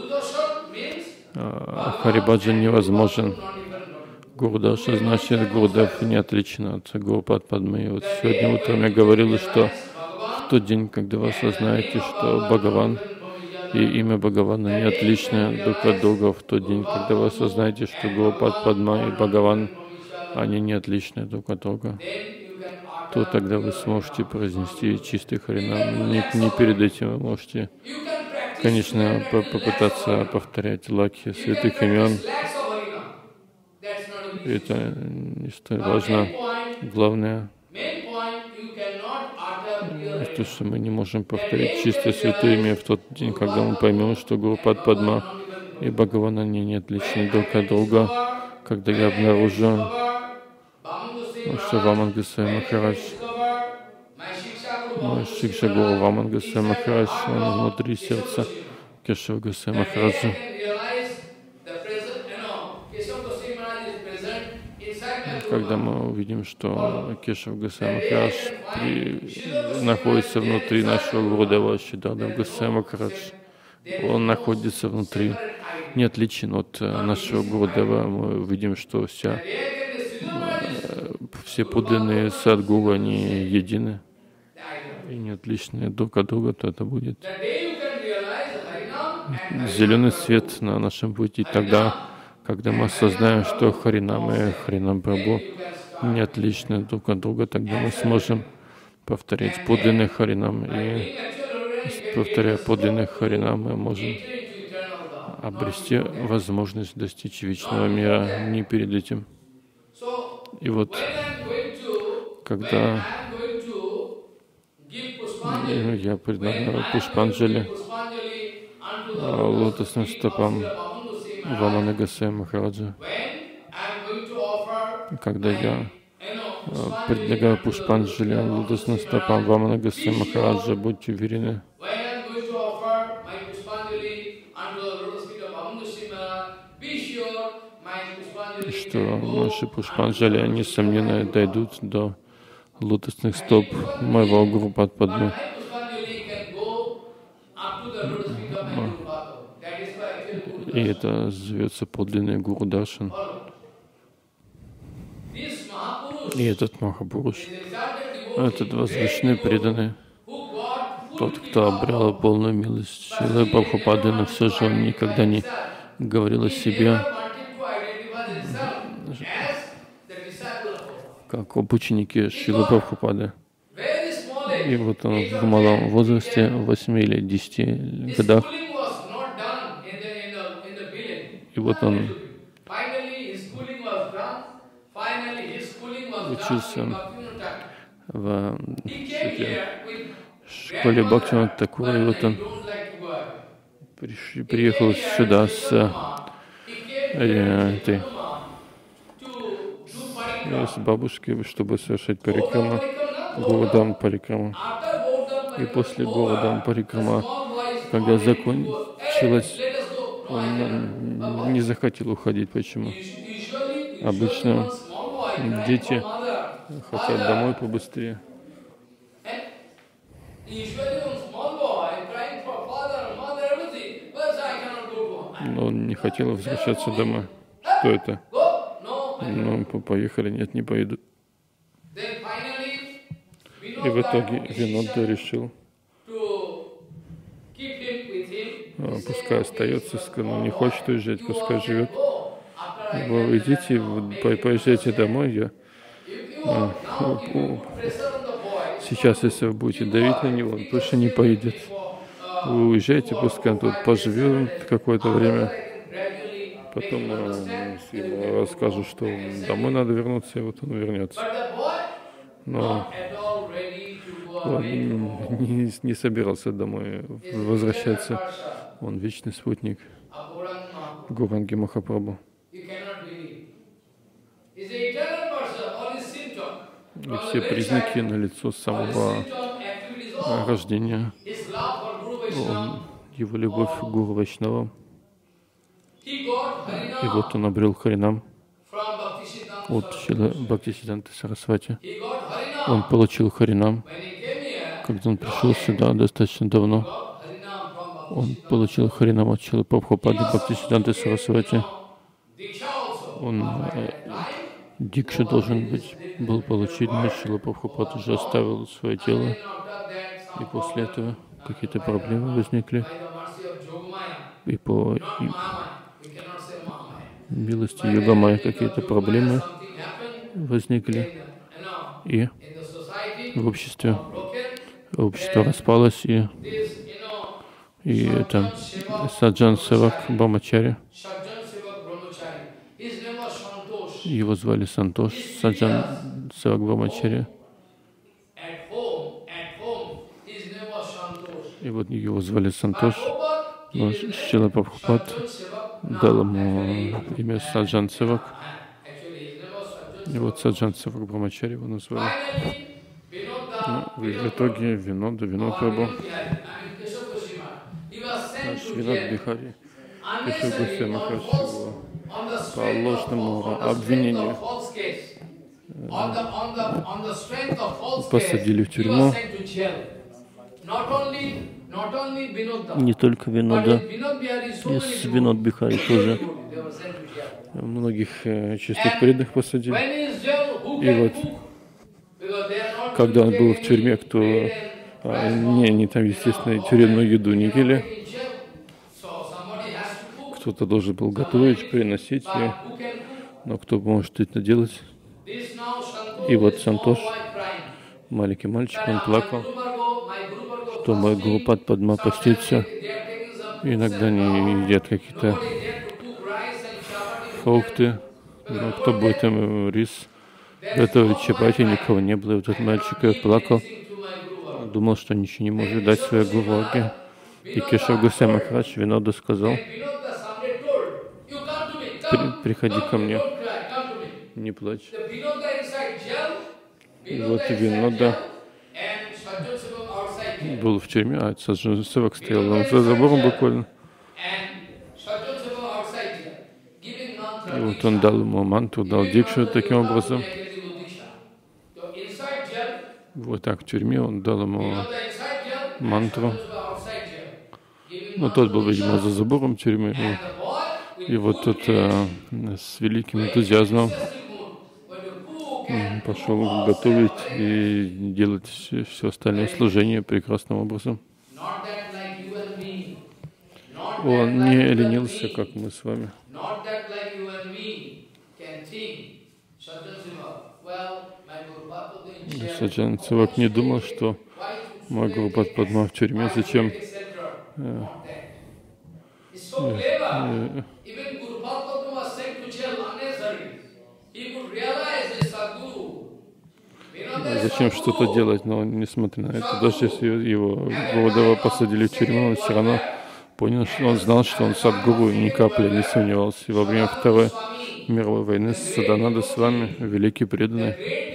харибаджан невозможен. Гуру-даша значит Гурудев не отличен от Гуру Падмы. Вот сегодня утром я говорил, что в тот день, когда вы осознаете, что Бхагаван и имя Бхагавана не отличны друг от друга, в тот день, когда вы осознаете, что Гуру Падма и Бхагаван, они не отличны друг от друга, то тогда вы сможете произнести чистый харинам. Не перед этим вы можете, конечно, попытаться повторять лакхи святых имен. Это не столь важно. Главное, то, что мы не можем повторить чистое святое имя в тот день, когда мы поймем, что Гуру Падма и Бхагаван, они не отличны друг от друга. Когда я обнаружу, что Ваман Госвами Махарадж, Шикша Гуру Ваман Госвами Махарадж, он внутри сердца Кешава Госвами Махараджа. Когда мы увидим, что Кешав Госвами Махарадж находится внутри нашего Гурудева Шиддхартха Госвами Махарадж, он находится внутри, не отличен от нашего Гурудева. Мы видим, что все подлинные садгуру, они едины и не отличны друг от друга, то это будет зеленый свет на нашем пути. Тогда, когда мы осознаем, что Харинам и Харинам Прабху не отличны друг от друга, тогда мы сможем повторять подлинный Харинам. И повторяя подлинный Харинам, мы можем обрести возможность достичь вечного мира, не перед этим. И вот, когда я предлагаю Пушпанджали лотосным стопам Вамана Госвами Махараджа, когда я предлагаю Пушпанджали лотосным стопам Вамана Госвами Махараджа, будьте уверены, что наши Пушпанджали, они, несомненно, дойдут до лотосных стоп моего Гуру Падмы. И это зовется подлинный Гуру Даршан. И этот Махапуруш, этот возвышенный преданный, тот, кто обрел полную милость Шрилы Прабхупады, но все же он никогда не говорил о себе как об ученике Шрилы Прабхупады. И вот он в малом возрасте, 8 или 10 годах, и вот он учился в школе Бхактивинода Тхакура, и вот он приехал сюда с бабушкой, чтобы совершить парикрама, Говардхан парикрама. И после Говардхан парикрама, когда закончилась Он не захотел уходить. Почему? Usually Обычно one small boy crying дети for mother. хотят домой побыстрее. And usually one small boy crying for father, mother, everything. But I cannot go home. Но он не хотел возвращаться домой. Что это? Go? No. Ну, поехали. Нет, не поеду. Then finally, И в итоге Винодда решил, пускай остается, сказал, не хочет уезжать, пускай живет. Вы идите, поезжайте домой. Сейчас, если вы будете давить на него, он больше не поедет. Вы уезжайте, пускай он тут поживет какое-то время. Потом ему расскажу, что домой надо вернуться, и вот он вернется. Но он не собирался домой возвращаться. Он вечный спутник Гауранги Махапрабху. И все признаки налицо с самого рождения. Его любовь к Гуру Вайшнавам. И вот он обрел Харинам от Шрилы Бхактисиддханты Сарасвати. Он получил Харинам, когда он пришел сюда достаточно давно. Он получил Харинам от Шрилы Прабхупады Бхактисиддханты Сарасвати. Он дикшу должен был получить, но Шрила Прабхупад уже оставил свое тело. И после этого какие-то проблемы возникли. И по милости Йогамайи какие-то проблемы возникли. И в обществе общество распалось, и это Саджан Севак Брамачари. Его звали Сантош, Саджан Севак Брамачари. И вот его звали Сантош, но Шрила Прабхупад дал ему имя Саджан Севак. И вот Саджан Севак Брамачари его назвали. Ну, в итоге Винод Прабху, наш Винод Бихари, Кешав Госвами Махарадж его по ложному обвинению посадили в тюрьму. Не только Винодда, и с Винод Бихари тоже. Многих чистых преданных посадили. И вот, когда он был в тюрьме, они там, естественно, тюремную еду не ели. Кто-то должен был готовить, приносить, но кто может это делать? И вот Сантош, маленький мальчик, он плакал, что мой Гурупад Падма постится. Иногда они едят какие-то фрукты, но кто будет им рис готовить, чапати, никого не было. И вот этот мальчик плакал, думал, что ничего не может дать своей Гуру. И Кешав Госвами Махарадж Винодда сказал: приходи ко мне, не плачь. И вот Винодда был в тюрьме, а Саджан Севак стоял он за забором буквально. И вот он дал ему мантру, дал дикшу таким образом. Вот так в тюрьме он дал ему мантру. Но тот был, видимо, за забором тюрьмы. И вот тот с великим энтузиазмом пошел готовить и делать все остальное служение прекрасным образом. Он не ленился, как мы с вами. Саджан Севак не думал, что мой Гурупад Падма в тюрьме, зачем зачем что-то делать, но несмотря на это, даже если его Гурудева посадили в тюрьму, он все равно понял, что он знал, что он Садгуру, ни капли не сомневался. И во время Второй мировой войны с Садананда с вами, великий преданный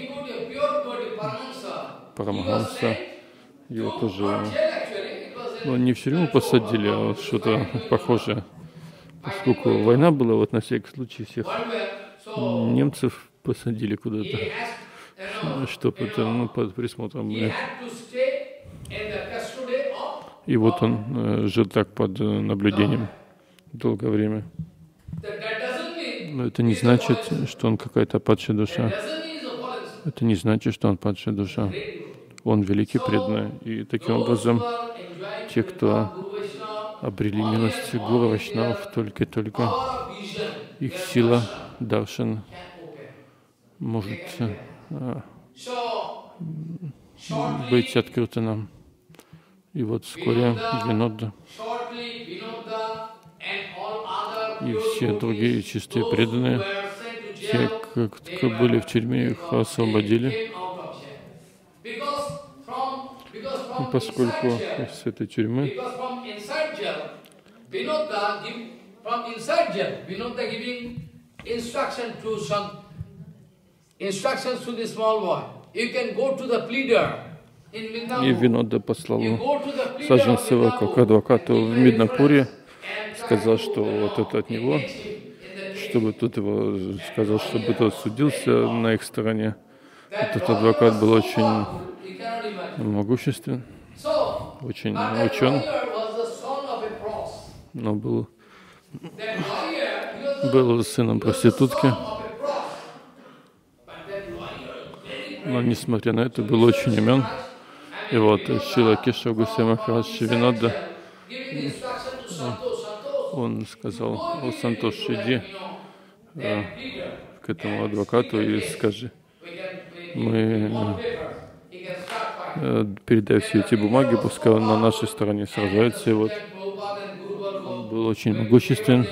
Парамахамса, его тоже, ну, не в тюрьму посадили, а вот что-то похожее. поскольку война была, вот на всякий случай всех немцев посадили куда-то, чтобы это, ну, под присмотром были. И вот он жил так под наблюдением долгое время. Но это не значит, что он какая-то падшая душа. Это не значит, что он падшая душа. Он великий преданный. И таким образом, те, кто обрели милость Гуру Вайшнавов, только их сила даршан может быть открыта нам. И вот вскоре Винодда и все другие чистые преданные, те, кто были в тюрьме, их освободили. И поскольку с этой тюрьмы и Винодда послал Саджан-севака к адвокату в Миднапуре, сказал, что вот это от него, чтобы тот его сказал, чтобы тот судился на их стороне. Этот адвокат был очень могуществен, очень учен, но был сыном проститутки. Но, несмотря на это, был очень умен. И вот Шрила Кешава Госвами Махарадж Винодда, он сказал: «О, Сантош, иди к этому адвокату и скажи, передай все эти бумаги, пускай он на нашей стороне сражается». И вот он был очень могуществен.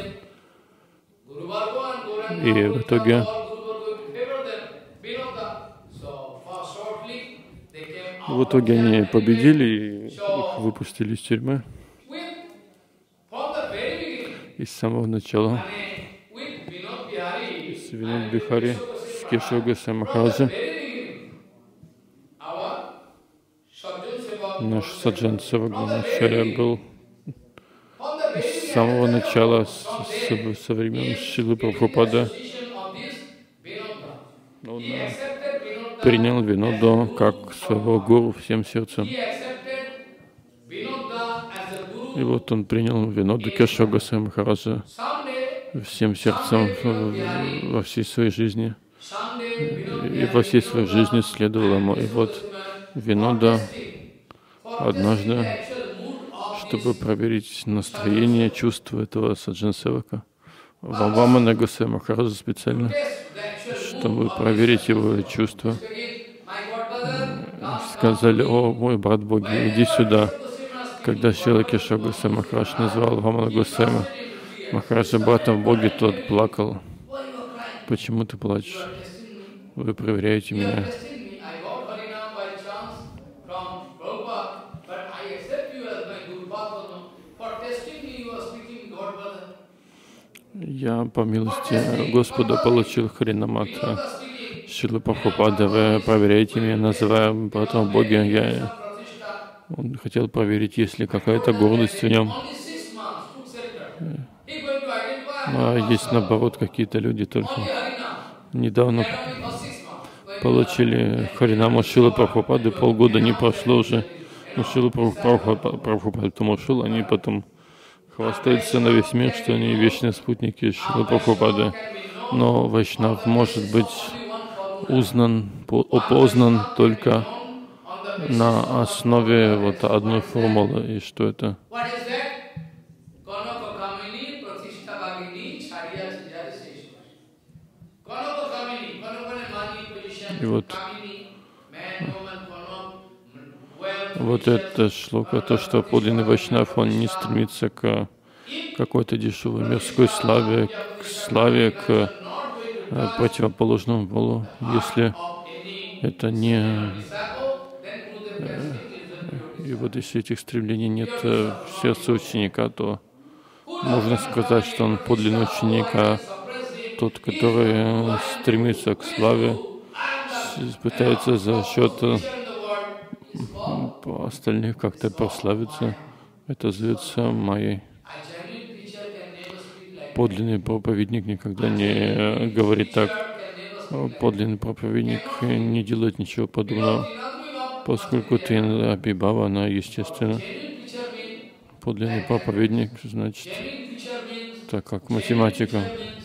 И в итоге они победили, и их выпустили из тюрьмы. И с самого начала с Винод Бихари, с Кешава Госвами Махараджа, наш Саджан-севак Ачарья был с самого начала, со времен Шрилы Прабхупады. Он принял Винодду как своего гуру всем сердцем. И вот он принял Винодду Кешава Госвами Махараджа всем сердцем во всей своей жизни. И во всей своей жизни следовал ему. И вот Винодда однажды, чтобы проверить настроение, чувства этого Саджан-севака, Вамана Госвами Махараджа специально, чтобы проверить его чувства, сказали: «О, мой брат Боги, иди сюда». Когда Шрила Кешава Госвами Махарадж назвал Вамана Госвами Махараджа братом Боги, тот плакал. «Почему ты плачешь? Вы проверяете меня». Я по милости Господа получил Харинамат Шрилы Прабхупады. Вы проверяете меня, называя братом Боги. Он хотел проверить, есть ли какая-то гордость в нем. А есть, наоборот, какие-то люди только недавно получили Харинаму Шрилы Прабхупады, полгода не прошло уже. Шрила Прабхупада потом ушел, они потом хвастаются на весь мир, что они вечные спутники Шрилы Прабхупады. Но Вайшнав может быть опознан только на основе вот одной формулы. И что это? И вот это шлока, то, что подлинный Вайшнав, он не стремится к какой-то дешевой мирской славе, к противоположному полу. Если это не... И вот если этих стремлений нет в сердце ученика, то можно сказать, что он подлинный ученик, а тот, который стремится к славе, пытается за счет остальных как-то прославиться, это зовется майей. Подлинный проповедник никогда не говорит так. Подлинный проповедник не делает ничего подобного, поскольку Тринадапи Бхава, она естественно. Подлинный проповедник, значит, так как математика.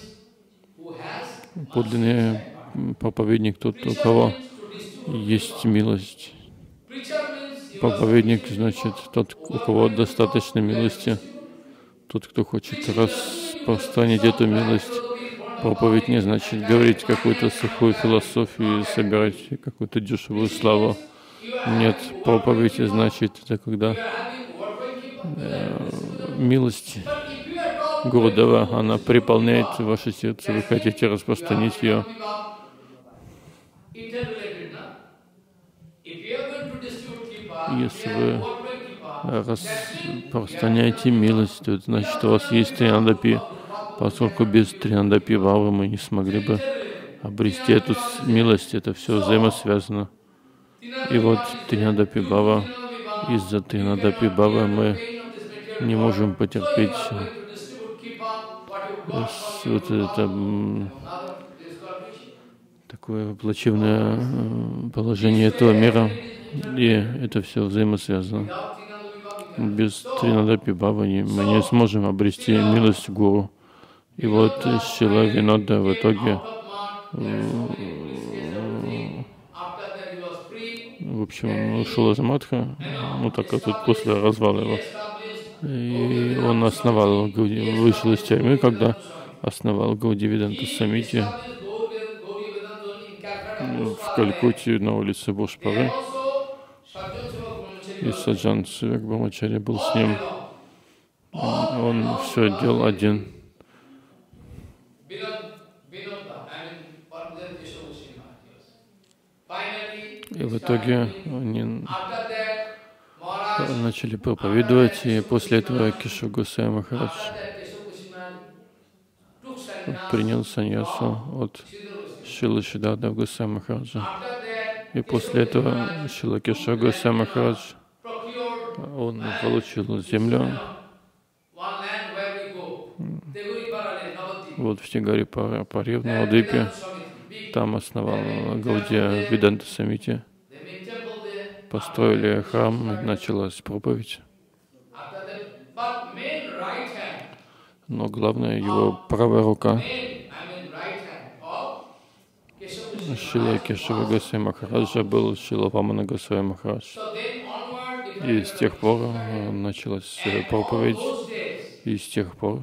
Подлинный проповедник тот, у кого есть милость. Проповедник, значит, тот, у кого достаточно милости. Тот, кто хочет распространить эту милость. Проповедь не значит говорить какую-то сухую философию и собирать какую-то дешевую славу. Нет, проповедь значит, это когда милость Гурудева, она переполняет ваше сердце, вы хотите распространить ее. Если вы распространяете милость, то это значит, у вас есть Тринадапи, поскольку без Тринадапи Бхавы мы не смогли бы обрести эту милость, это все взаимосвязано. И вот Тринадапи Бхава, из-за Тринадапи Бхавы мы не можем потерпеть вот это такое плачевное положение этого мира, и это все взаимосвязано. Без Тринадапи Бхавы мы не сможем обрести милость Гуру. И вот Шрила Винода в итоге, в общем, он ушел из Мадха, ну так как тут после развала его. И он основал, вышел из тюрьмы, когда основал Гаудия-Веданта Самити в Калькутте на улице Бошпары. И Саджан Севак Брамачарья был с ним. Он все делал один. И в итоге они начали проповедовать, и после этого Кешава Госвами Махарадж принял саньясу от Шрилы Сиддхартха Госвами Махараджа. И после этого Шрила Кешава Госвами Махарадж, он получил землю вот в Тигари-Паре, в Навадвипе. Там основал Гаудия-Веданта Самити. Построили храм, и началась проповедь. Но главное, его правая рука, Шрила Кешава Госвами Махараджа, был Шрила Вамана Госвами Махарадж. И с тех пор началась проповедь, и с тех пор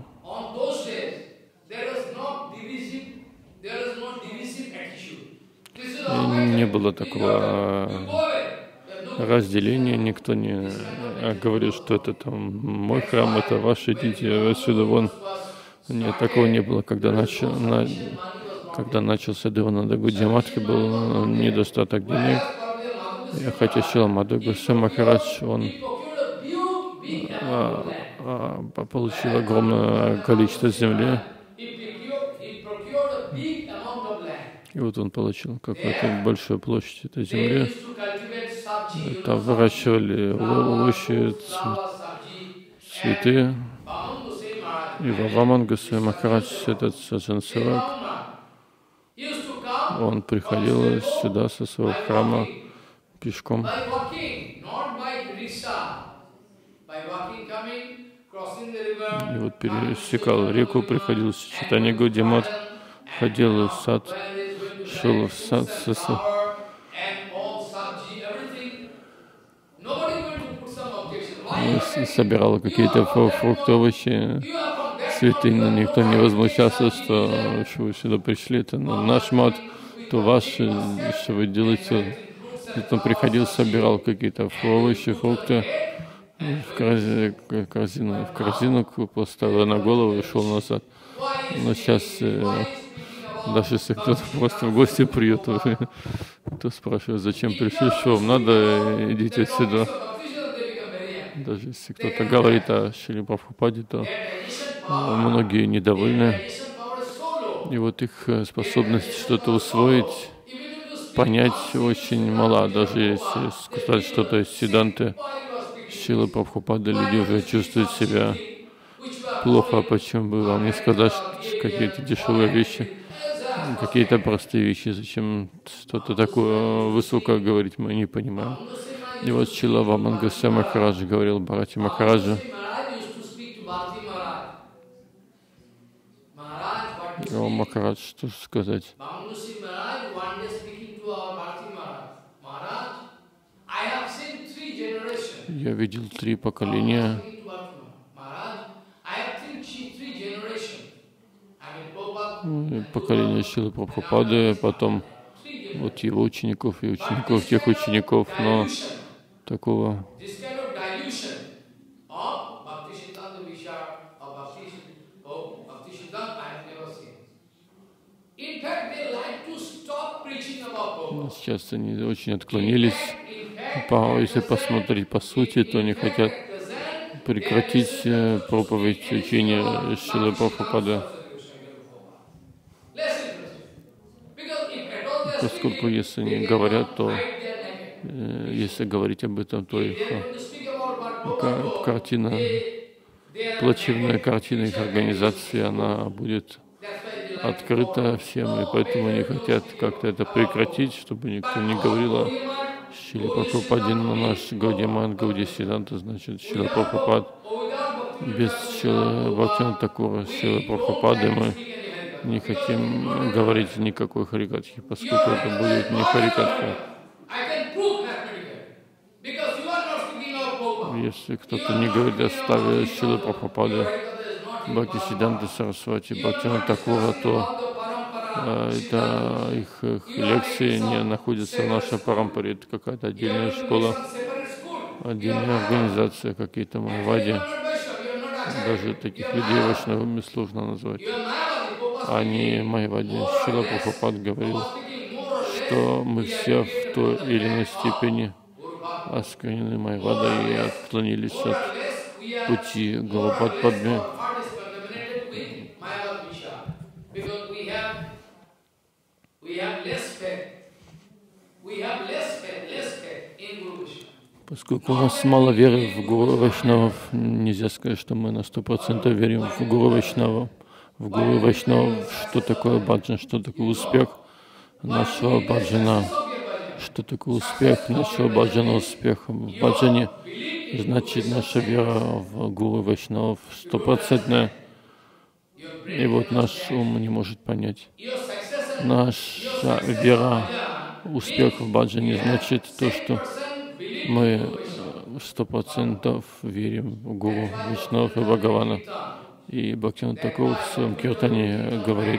не было такого разделения, никто не говорил, что это там мой храм, это ваш, идите отсюда вон. Нет, такого не было. Когда начался Девананда Гаудия Матха, был недостаток денег. И хотя Шрила Мадхава Госвами Махарадж, он получил огромное количество земли. И вот он получил какую-то большую площадь этой земли. Там выращивали овощи, цветы. И Вамана Госвами Махарадж, этот Саджан Севак, он приходил сюда со своего храма пешком. И вот пересекал реку, приходил с Чайтанья Гаудия Матха, ходил в сад, шел в сад, собирал какие-то фрукты, овощи, цветы, но никто не возмущался, что вы сюда пришли, это наш мат, то ваш, что вы делаете. Он приходил, собирал какие-то овощи, фрукты, в корзину поставил на голову и шел назад. Но сейчас, даже если кто-то просто в гости придет, то спрашивает, зачем пришли, что вам надо, идите отсюда. Даже если кто-то говорит о Шриле Прабхупаде, то многие недовольны. И вот их способность что-то усвоить, понять очень мала. Даже если сказать что-то из Сиддханты Шрилы Прабхупады, люди уже чувствуют себя плохо, почему бы вам не сказать какие-то дешевые вещи, какие-то простые вещи, зачем что-то такое высокое говорить, мы не понимаем. И вот Шрила Ваман Госвами Махарадж говорил Бхарати Махараджу, о, Махарадж, что сказать? Я видел 3 поколения. Поколение Шрилы Прабхупады, потом вот его учеников и учеников тех учеников, но такого сейчас они очень отклонились. Если посмотреть по сути, то они хотят прекратить проповедь учения Шрилы Прабхупады. Поскольку если они говорят, то если говорить об этом, то их картина, плачевная картина их организации, она будет открыта всем, и поэтому они хотят как-то это прекратить, чтобы никто не говорил о Шриле Прабхупаде. Но наш Гаудия Мат, Гаудия Сиданта, значит, Шрила Прабхупад. Без Бхактивинода Thакура, Шрилы Прабхупады мы не хотим говорить никакой харикатхи, поскольку это будет не харикатха. Если кто-то не говорит о ставе Шрилы Прабхупады, Бхактисиддханта Сарасвати, Бхактивинода Thакура, то это их лекции не находятся в нашей парампаре. Это какая-то отдельная школа, отдельная организация, какие-то майвади. Даже таких людей вайшнавами сложно назвать. Они майвади. Шрила Прабхупад говорил, что мы все в той или иной степени осквернены майвадой и отклонились от пути Гурупад Падме. Поскольку у нас мало веры в Гуру Вайшнавов, нельзя сказать, что мы на 100% верим в Гуру Вайшнава. В Гуру Вайшнавов, что такое баджан, что такое успех нашего баджана, что такое успех нашего баджана, успех в баджане, значит наша вера в Гуру Вайшнавов 100%. И вот наш ум не может понять. Наша вера, успех в баджане, значит то, что мы 100% верим в Гуру Вайшнавов и Бхагавана. И Бхактивинода Thакур в своем киртане говорит: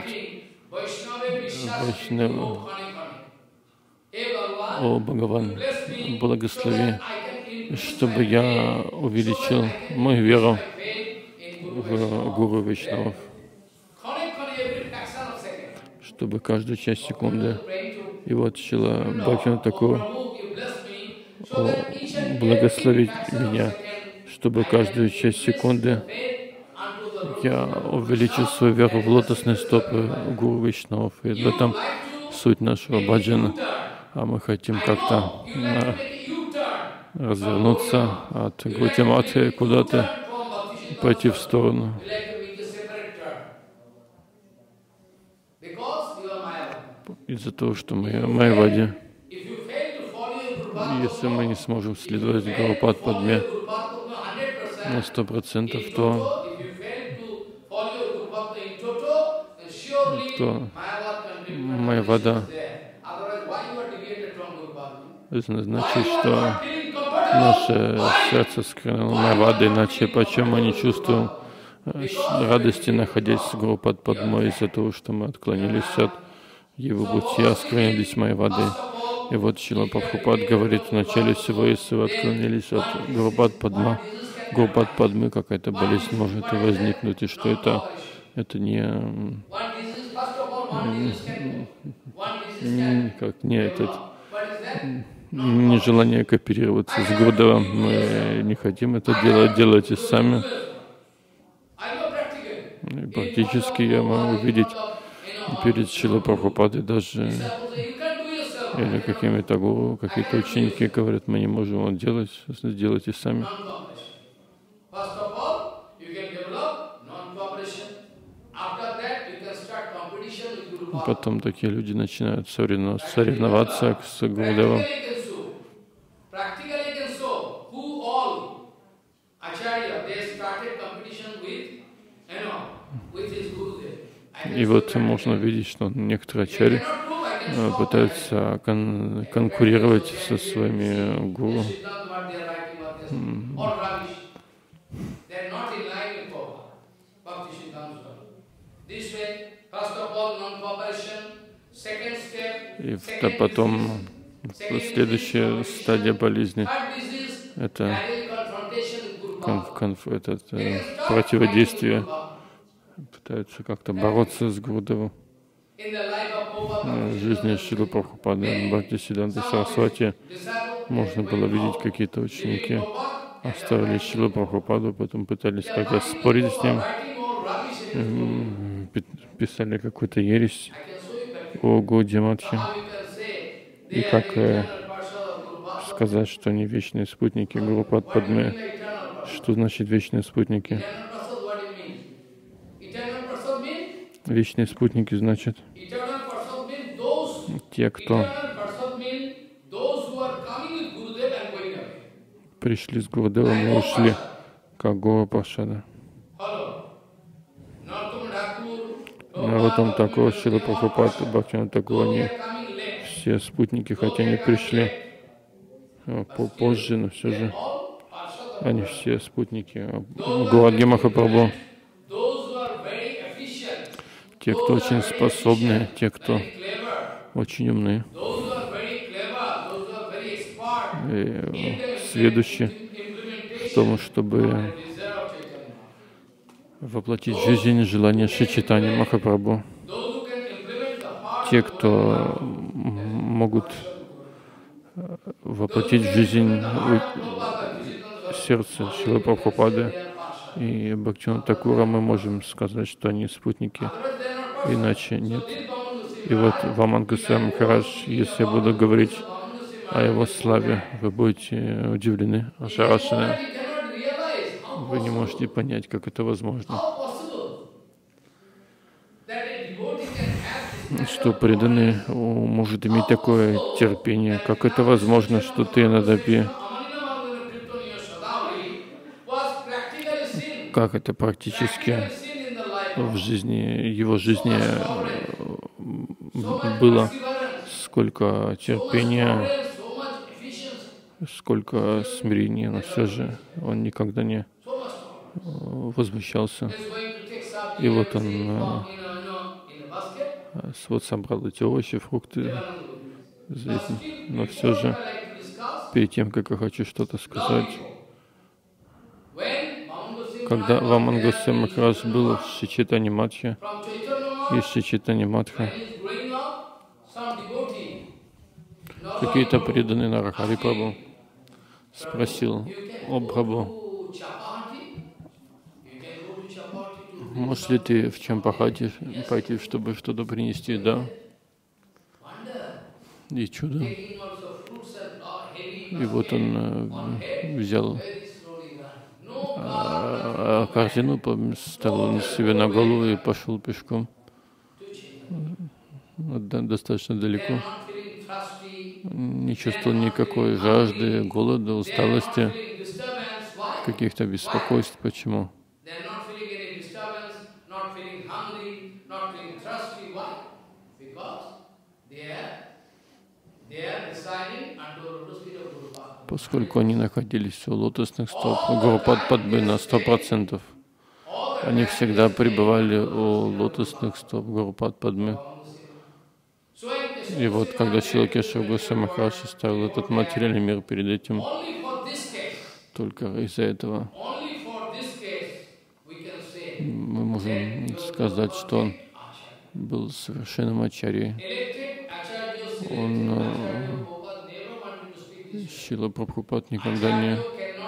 Вайшнава, о Бхагаван, благослови, чтобы я увеличил мою веру в Гуру Вайшнавов, чтобы каждую часть секунды. И вот Шрила Бхактивинода Thакур: благословить меня, чтобы каждую часть секунды я увеличил свою веру в лотосные стопы Гуру Вайшнавов. И в этом суть нашего баджана. А мы хотим как-то развернуться от Гаутиаматы куда-то, пойти в сторону. Из-за того, что мы майвади. Если мы не сможем следовать Гурупад Падме на 100%, то майвада значит, что наше сердце скрыто майвадой, иначе почему мы не чувствуем радости, находясь с Гурупад Падмой, из-за того, что мы отклонились от его пути, осквернились майвадой. И вот Шрила Прабхупад говорит: в начале всего, если вы отклонились от Гурупад Падма, Гурупад Падмы, какая-то болезнь может и возникнуть, и что это не желание кооперироваться с Гурудевом. Мы не хотим это делать, делайте сами. И практически я могу видеть перед Шрилой Прабхупадой даже, или какими-то гуру, какие-то ученики говорят: мы не можем это делать, сделайте сами. Потом такие люди начинают соревноваться с Гурудевом. Practically can show who all Acharya, they started competition with his Gurudev. И вот можно видеть, что некоторые ачарьи пытаются конкурировать со своими гуру. И потом следующая стадия болезни — это противодействие, пытаются как-то бороться с Гурудевом. В жизни Шрилы Прабхупады, Бхактисиддханты Сарасвати можно было видеть, какие-то ученики оставили Шрилу Прабхупаду, потом пытались как-то спорить с ним, писали какую-то ересь о Гаудия Матхе. И как сказать, что они вечные спутники Гурупад Падме? Что значит вечные спутники? Вечные спутники значит те, кто пришли с Гурудевом и ушли, как Гора Паршада. Нароттам Такур, Шрила Прабхупад, Бхактивинода Такур, они все спутники, хотя они пришли позже, но все же они все спутники Гаурадги Махапрабху. Те, кто очень способны, те, кто очень умны, и сведущи в том, чтобы воплотить в жизнь желание Шри Чайтаньи Махапрабху. Те, кто могут воплотить в жизнь сердце Шрилы Прабхупады и Бхактивинода Такура, мы можем сказать, что они спутники, иначе нет. И вот Ваман Госвами Махарадж, если я буду говорить о его славе, вы будете удивлены, ошарашены. Вы не можете понять, как это возможно. Что преданный может иметь такое терпение, как это возможно, что ты Надапи, как это практически в жизни, его жизни было, сколько терпения, сколько смирения, но все же он никогда не возмущался. И вот он вот собрал эти овощи, фрукты, но все же перед тем, как я хочу что-то сказать, когда Ваман Госвами Махарадж был в Шри Чайтанья Матхе, из Шри Чайтанья Матха какие-то преданные Нарахари Прабху спросил: «О Прабху, можешь ли ты в Чампахати пойти, чтобы что-то принести?» Да. И чудо. И вот он взял корзину, поставил себе на голову и пошел пешком достаточно далеко. Не чувствовал никакой жажды, голода, усталости, каких-то беспокойств. Почему? Поскольку они находились у лотосных стоп Гурупад Падме на 100%. Они всегда пребывали у лотосных стоп Гурупад Падме. И вот когда Шрила Кешава Госвами Махарадж ставил этот материальный мир перед этим, только из-за этого мы можем сказать, что он был совершенным ачарьей. Шрила Прабхупад никогда не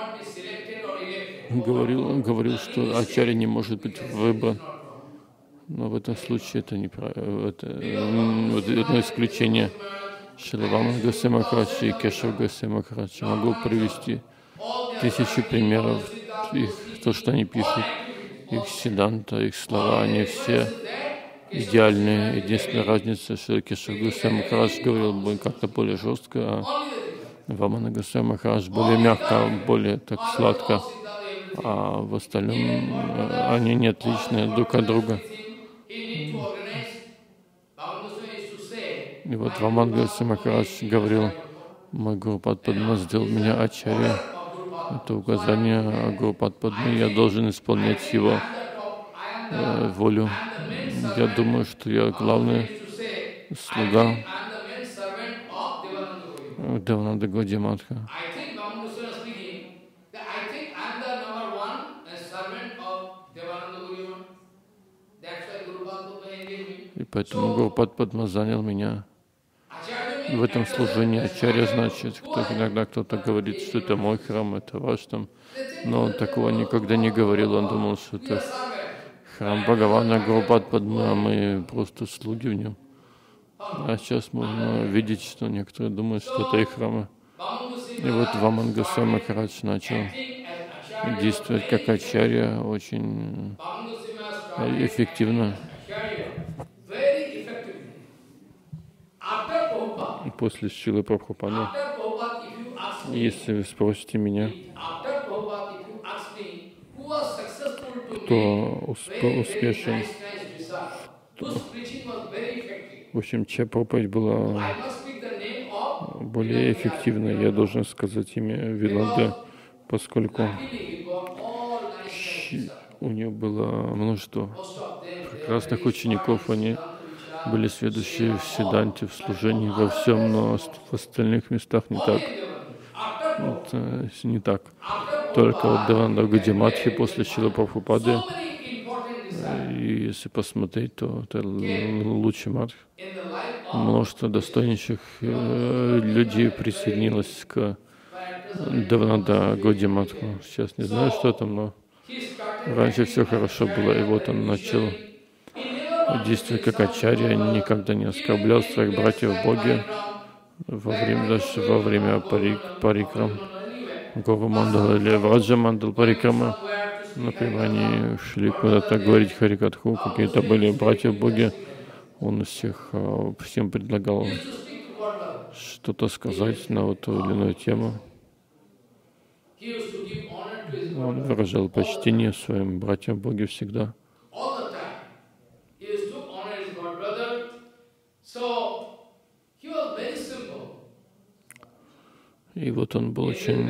говорил, что ачарья не может быть выбран. Но в этом случае это неправильно. Это одно исключение. Шрила Ваман Госвами Махарадж и Кешава Госвами Махарадж. Я могу привести тысячи примеров. То, что они пишут, их сиданта, их слова, они все идеальные. Единственная разница, что Кешав Госвами Махарадж говорил как-то более жестко, а Вамана Госвами Махарадж более мягко, более так сладко. А в остальном они не отличны друг от друга. И вот Вамана Госвами Махарадж говорил: мой Гурупад Падма сделал меня ачарья. Это указание Гурупад Падмы, я должен исполнять его волю. Я думаю, что я главный слуга Девананда Гаудия Матха. И поэтому Гурупад Падма занял меня в этом служении. Ачарья значит, иногда кто-то говорит, что это мой храм, это ваш там. Но он такого никогда не говорил. Он думал, что это храм Бхагавана Гурупад Падма, а мы просто слуги в нем. А сейчас можно видеть, что некоторые думают, что это их храмы. И вот Вамана Госвами Махарадж начал действовать как ачарья очень эффективно. После Шрилы Прабхупады, если вы спросите меня, кто успешен, в общем, чья проповедь была более эффективной, я должен сказать имя Виланды, поскольку у нее было множество прекрасных учеников, они были следующие в Сиданте, в служении, во всем, но в остальных местах не так. Это не так. Только вот Девананда Гаудия Матхи после Шрилы Прабхупады, и если посмотреть, то это лучший матх. Множество достойнейших людей присоединилось к Девананда Гаудия Матху. Сейчас не знаю, что там, но раньше все хорошо было, и вот он начал действовать как ачарья, никогда не оскорблял своих братьев в Боге, даже во время парикрам, Гуру Мандала или Враджа Мандал парикрама. Например, они шли куда-то говорить Харикатху, какие-то были братья в Боге, он всем предлагал что-то сказать на вот ту или иную тему. Он выражал почтение своим братьям в Боге всегда. И вот он был очень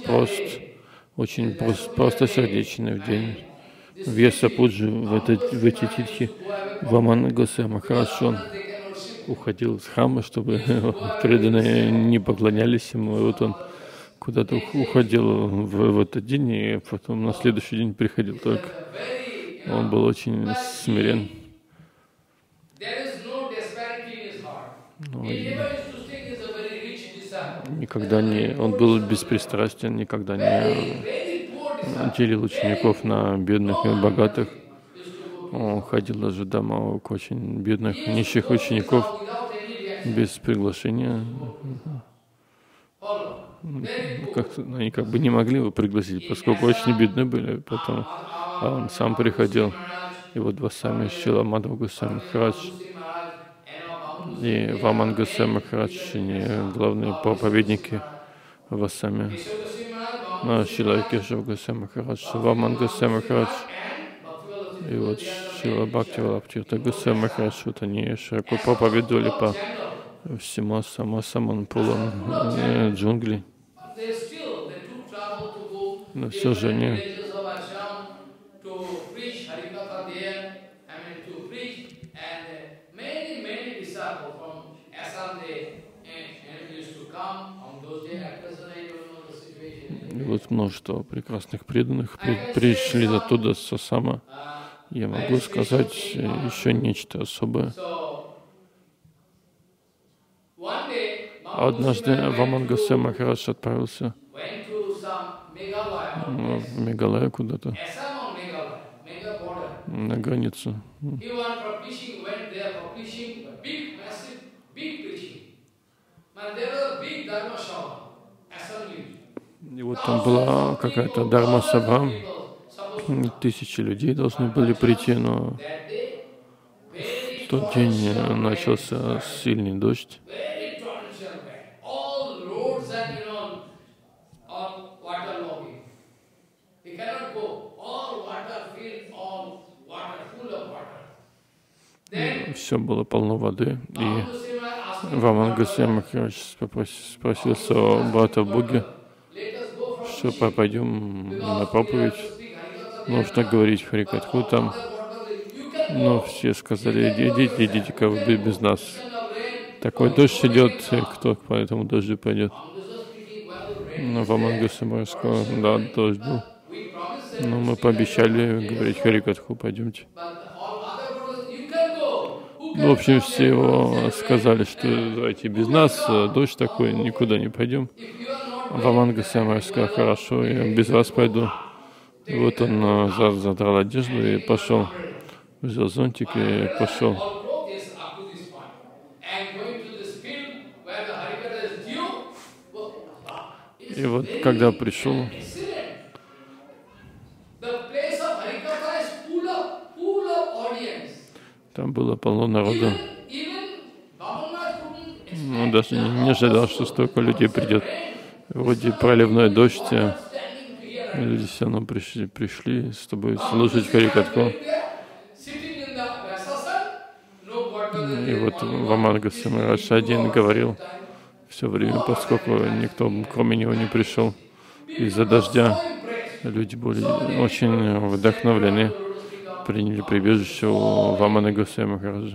простосердечный в день Вьяса Пуджи, в эти титхи. Вамана Госвами Махарадж, он уходил из храма, чтобы преданные не поклонялись ему, и вот он куда-то уходил в этот день, и потом на следующий день приходил только. Он был очень смирен. Он был беспристрастен, никогда не делил учеников на бедных и богатых. Он ходил даже в дома к очень бедных, нищих учеников без приглашения. Они как бы не могли его пригласить, поскольку очень бедны были, потом он сам приходил. И вот Васами Шрила Мадхава Госвами Махарадж и Вамана Госвами Махарадж, они главные проповедники Васами. Шрила Кешава Госвами Махарадж, Вамана Госвами Махарадж и вот Шрила Бхакти Валабхати Госвами Махарадж, вот они широко проповедовали по всему Самасаманпулам джунглей. Но все же они и вот множество прекрасных преданных пришли оттуда с Асама. Я могу сказать еще нечто особое. Однажды Вамана Госвами Махарадж отправился в Мегалая куда-то, на границу. И вот там была какая-то дарма-сабха, 1000 людей должны были прийти, но тот день начался сильный дождь. Very torrential rain. All roads and all waterlogging. You cannot go. All water filled, all water full of water. Then Все было полно воды, и Vamangasema asked Ваман Госвами Махарадж спросил своего брата в Боге, let us go from что пойдем на проповедь, нужно говорить Харикатху там. Но все сказали, идите-ка вы без нас. Такой дождь идет, и кто по этому дождю пойдет? Но Ваман Госвами сказал, да, дождь был. Но мы пообещали говорить Харикатху, пойдемте. В общем, все его сказали, что давайте без нас, дождь такой, никуда не пойдем. Ваман Госвами сказал, хорошо, я без вас пойду. И вот он задрал одежду и пошел, взял зонтик и пошел. И вот когда пришел, там было полно народа. Он даже не ожидал, что столько людей придет. Вроде проливной дождь, а люди все равно пришли, чтобы слушать Харикатху. И вот Ваман Госвами Махарадж один говорил все время, поскольку никто кроме него не пришел. Из-за дождя люди были очень вдохновлены, приняли прибежище у Вамана Госвами Махараджа.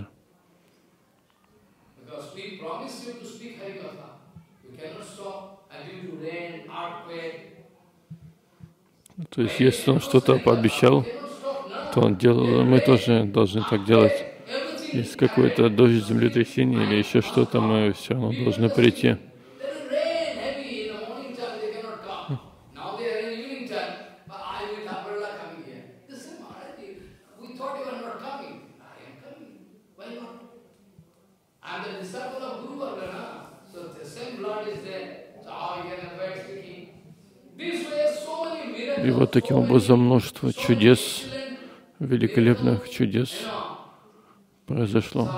То есть, если он что-то пообещал, то он делал, мы тоже должны так делать. Если какой-то дождь, землетрясение или еще что-то, мы все равно должны прийти. И вот таким образом множество чудес, великолепных чудес произошло.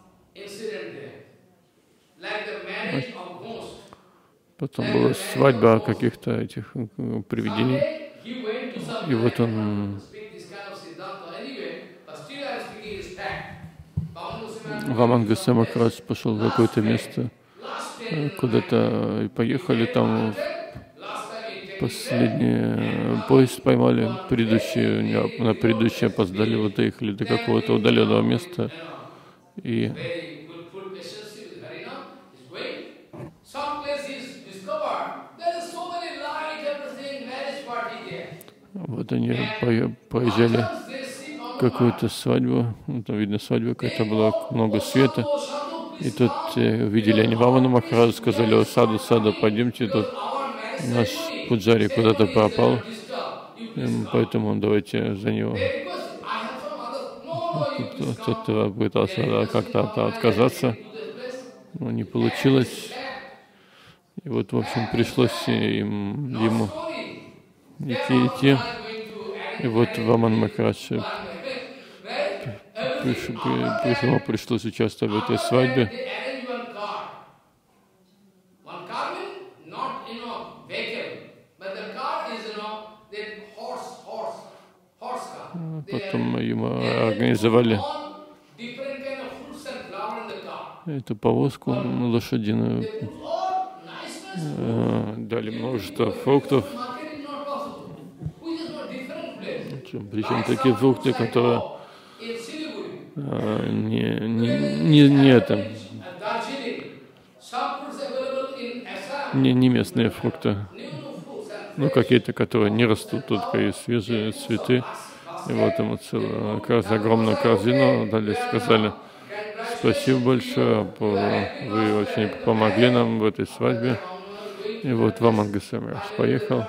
Потом была свадьба каких-то этих привидений. И вот он, Ваман Госвами Махарадж, пошел в какое-то место, куда-то и поехали там. Последний поезд поймали, на предыдущий опоздали, вот доехали до какого-то удаленного места. И вот они поезжали какую-то свадьбу, ну, там видно свадьба какая-то была, много света. И тут увидели они Вамана Махараджа, сказали: о, саду, пойдемте, тут наш пуджари куда-то пропал, поэтому давайте за него. Кто-то пытался как-то отказаться, но не получилось. И вот, в общем, пришлось ему идти. И вот Ваман Махарадж, ему пришлось участвовать в этой свадьбе. Потом ему организовали эту повозку лошадиную, дали множество фруктов, причем такие фрукты, которые не местные фрукты, ну какие-то, которые не растут, только и свежие цветы. И вот ему целую огромную корзину дали, сказали: спасибо большое, вы очень помогли нам в этой свадьбе. И вот Ваман Госвами Махарадж поехал.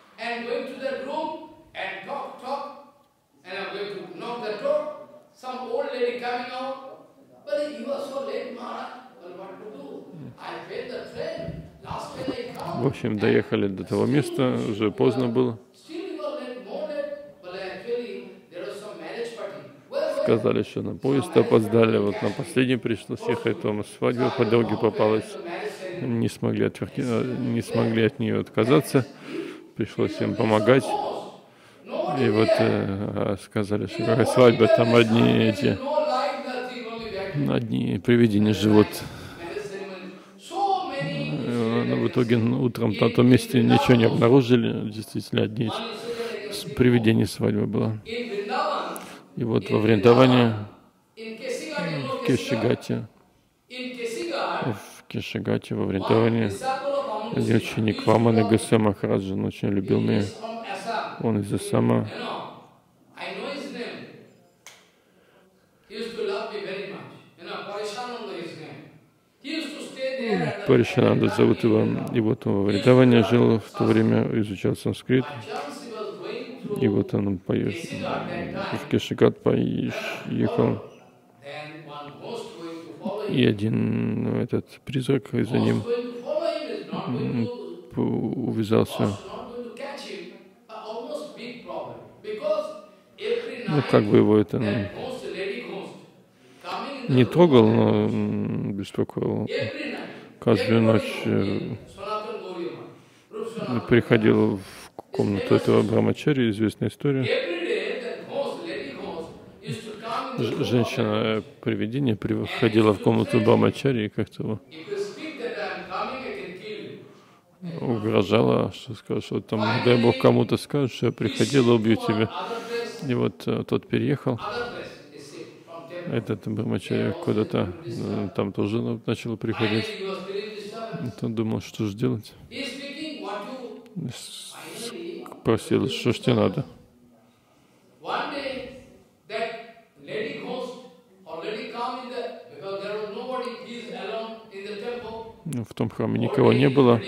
В общем, доехали до того места, уже поздно было. сказали, что на поезд опоздали, вот на последний пришлось ехать, там свадьба по дороге попалась, не смогли от нее отказаться, пришлось им помогать. И вот сказали, что какая свадьба, там одни привидения живут. Но в итоге утром на том месте ничего не обнаружили, действительно одни привидения свадьбы было. И вот во Вриндаване, в Кешигате, во Вриндаване, один ученик Вамана Госвами Махараджа, он очень любил меня. Он из Ассама. Паришананда зовут его. И вот он во Вриндаване жил в то время, изучал санскрит. И вот он в Кешигат поехал. И один этот призрак за ним увязался. Ну, как бы его это не трогал, но беспокоил. Каждую ночь приходил в комнату этого Брахмачари, известная история. Женщина-привидение приходила в комнату Брахмачари и как-то его угрожала, что скажет, что там, дай Бог, кому-то скажет, что я приходила, убью тебя. И вот тот переехал, этот Брахмачари куда-то там тоже начал приходить. Он думал, что же делать. Просил, что ж тебе надо. В том храме никого не было.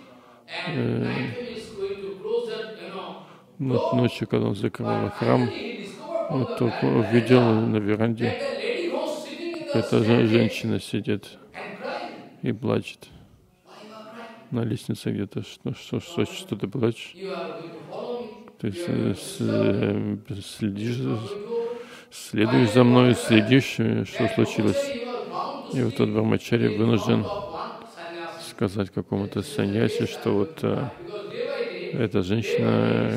Ночью, когда он закрывал храм, он только увидел на веранде, эта женщина сидит и плачет. На лестнице где-то, что ты плачешь? Ты следуешь за мной, следишь, что случилось. И вот тот Брахмачари вынужден сказать какому-то саньяси, что вот эта женщина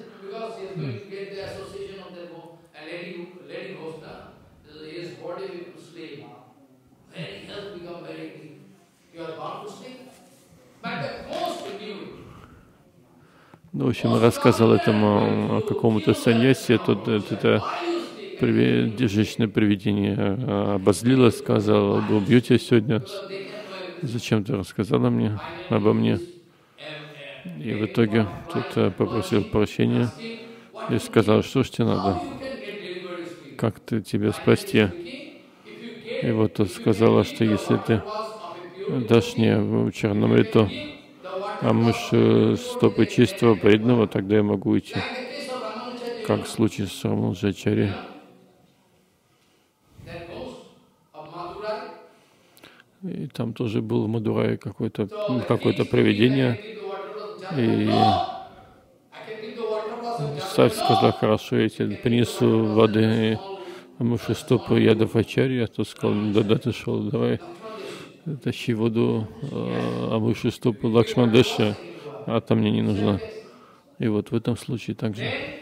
в общем, рассказал этому какому-то саньяси, это женщина-привидение обозлила, сказала, убью тебя сегодня. Зачем ты рассказала мне обо мне? И в итоге тот попросил прощения и сказал, что ж тебе надо, как тебя спасти. И вот тот сказала, что если ты дашь мне Чарнамриту, стопы чистого преданного, тогда я могу уйти. Как в случае с Рамануджачарьей. И там тоже был в Мадурае какое-то привидение. И царь сказал, хорошо, я тебе принесу воды Амуши стопы ядов Ачарьи. А тот сказал, да, ты шел, давай тащи воду Амуши стопы Лакшмандеша, а там мне не нужна. И вот в этом случае также.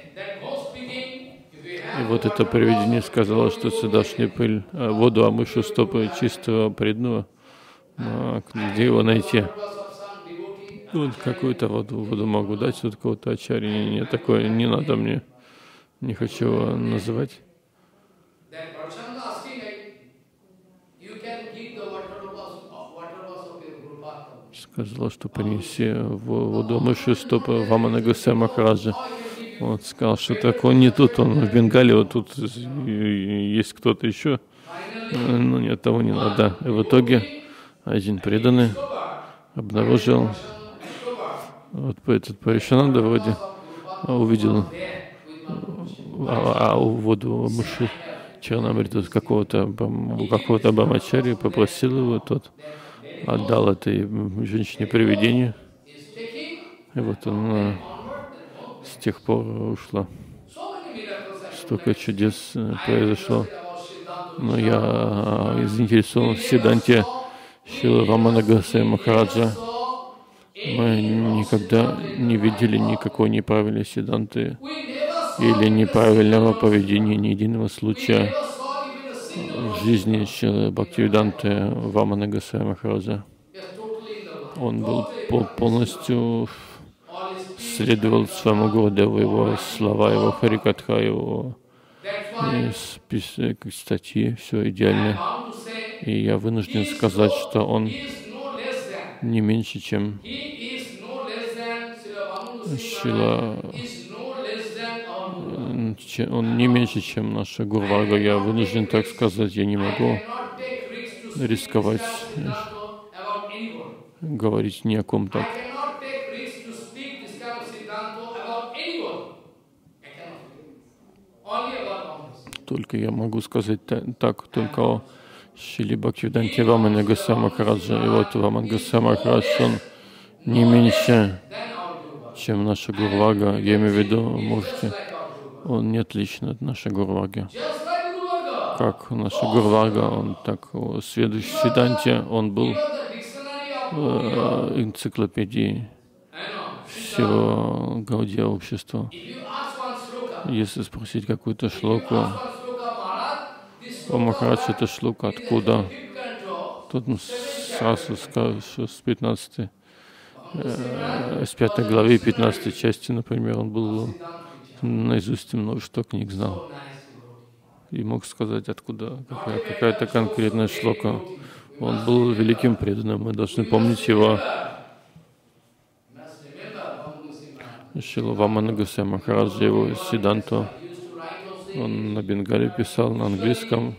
И вот это привидение сказало, что ты дашь мне воду Амуши стопы чистого преданного. Где его найти? Вот какую-то воду могу дать, вот какого-то ачарьи. Нет, такое не надо мне. Не хочу его называть. Сказала, что принеси воду Амуши стопы Вамана Госвами Махараджа. Он сказал, что так он не тут, он в Бенгале, вот тут есть кто-то еще. Ну нет, того не надо. И в итоге один преданный обнаружил, вот этот Паришананда вроде увидел воду Амуши Чарнамриту какого-то Брахмачари, попросил его, тот отдал этой женщине-привидению. И вот он с тех пор ушла. столько чудес произошло. Но я заинтересован в Сиддханте Шрилы Вамана Госвами Махараджа. Мы никогда не видели никакой неправильной Сиддханты или неправильного поведения, ни единого случая в жизни Шрилы Бхактивиданты Вамана Госвами Махараджа. Он был полностью следовал своему Гурудеву, его слова, его харикатха, его статьи, все идеально. И я вынужден сказать, что он не меньше, чем он не меньше, чем наша Гурварга. Я вынужден так сказать, я не могу рисковать говорить ни о ком так. Только я могу сказать так, только о Шриле Бхактивиданте Вамане Госвами Махараджа. И вот Ваман Госвами Махарадж, он не меньше, чем наша Гурварга. Я имею в виду, можете, он не отличен от нашей Гурварги. Как наша Гурварга, он так следующий в Сиддханте, он был энциклопедией всего Гаудия общества. Если спросить какую-то шлоку, о Махарадж, это шлока откуда? Тут сразу скажет, что с 5 главы 15 части, например, он был наизусть множество книг знал. И мог сказать, откуда какая-то конкретная шлока. Он был великим преданным, мы должны помнить его. Шрила Вамана Госвами Махараджа, его Сиддханту, он на бенгале писал, на английском,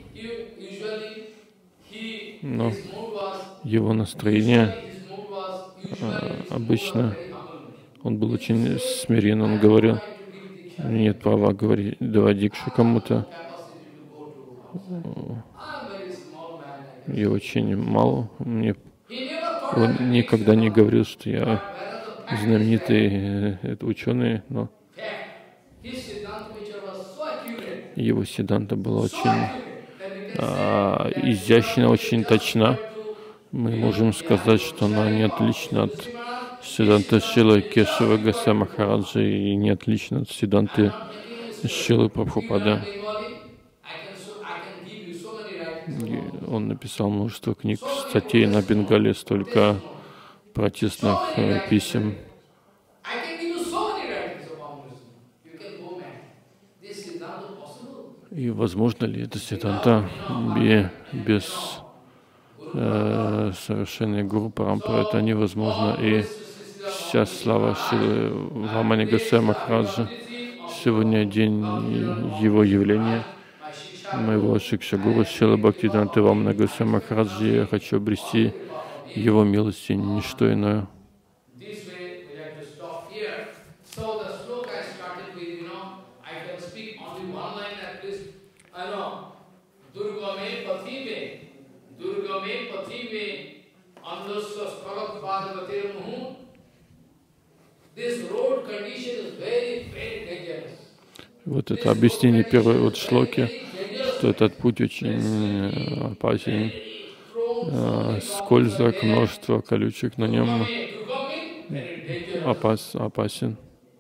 но его настроение обычно, он был очень смирен, он говорил, нет права говорить, давать дикшу кому-то. И очень мало, он никогда не говорил, что я знаменитый ученый, но его Сиддханта была очень изящна, очень точна. Мы можем сказать, что она не отлична от Сиддханты Шрилы Кешава Госвами Махараджа и не отлична от Сиддханты Шрилы Прабхупады. Он написал множество книг, статей на бенгале, столько протестных писем. И возможно ли это Сиддханта без совершенной Гуру Парампары? Это невозможно. И вся слава Шрилы Вамани Госвами Махараджа. Сегодня день его явления, моего Шикша-гуру Шрилы Бхактивиданты Вамана Госвами Махараджа. Я хочу обрести его милость и ничто иное. Вот это объяснение первой вот шлоки, что этот путь очень опасен, скользок, множество колючек на нем, опасен.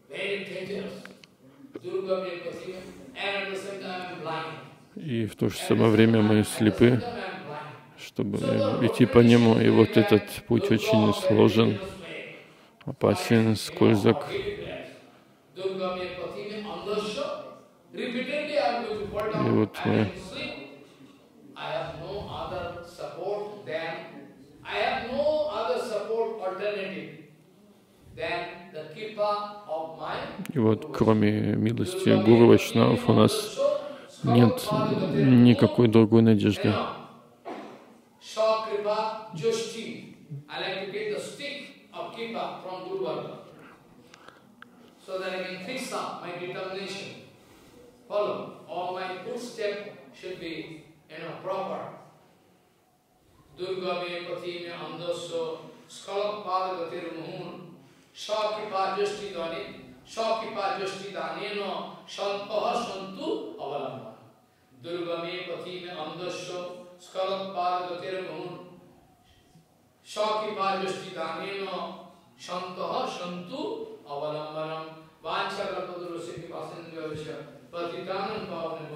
И в то же самое время мы слепы, чтобы идти по нему. И вот этот путь очень сложен, опасен, скользок. И вот мы кроме милости Гуру Вайшнавов у нас нет никакой другой надежды. Sakipa Jashtidaneno Santaha Santu Avalamba. Durgame Patime Andasya Skalat Paragatir Mun. Sakipa Jashtidaneno Santaha Santu Avalambanam. Vanchakalpadurasya Kipasindhavasya Patitanam Pavane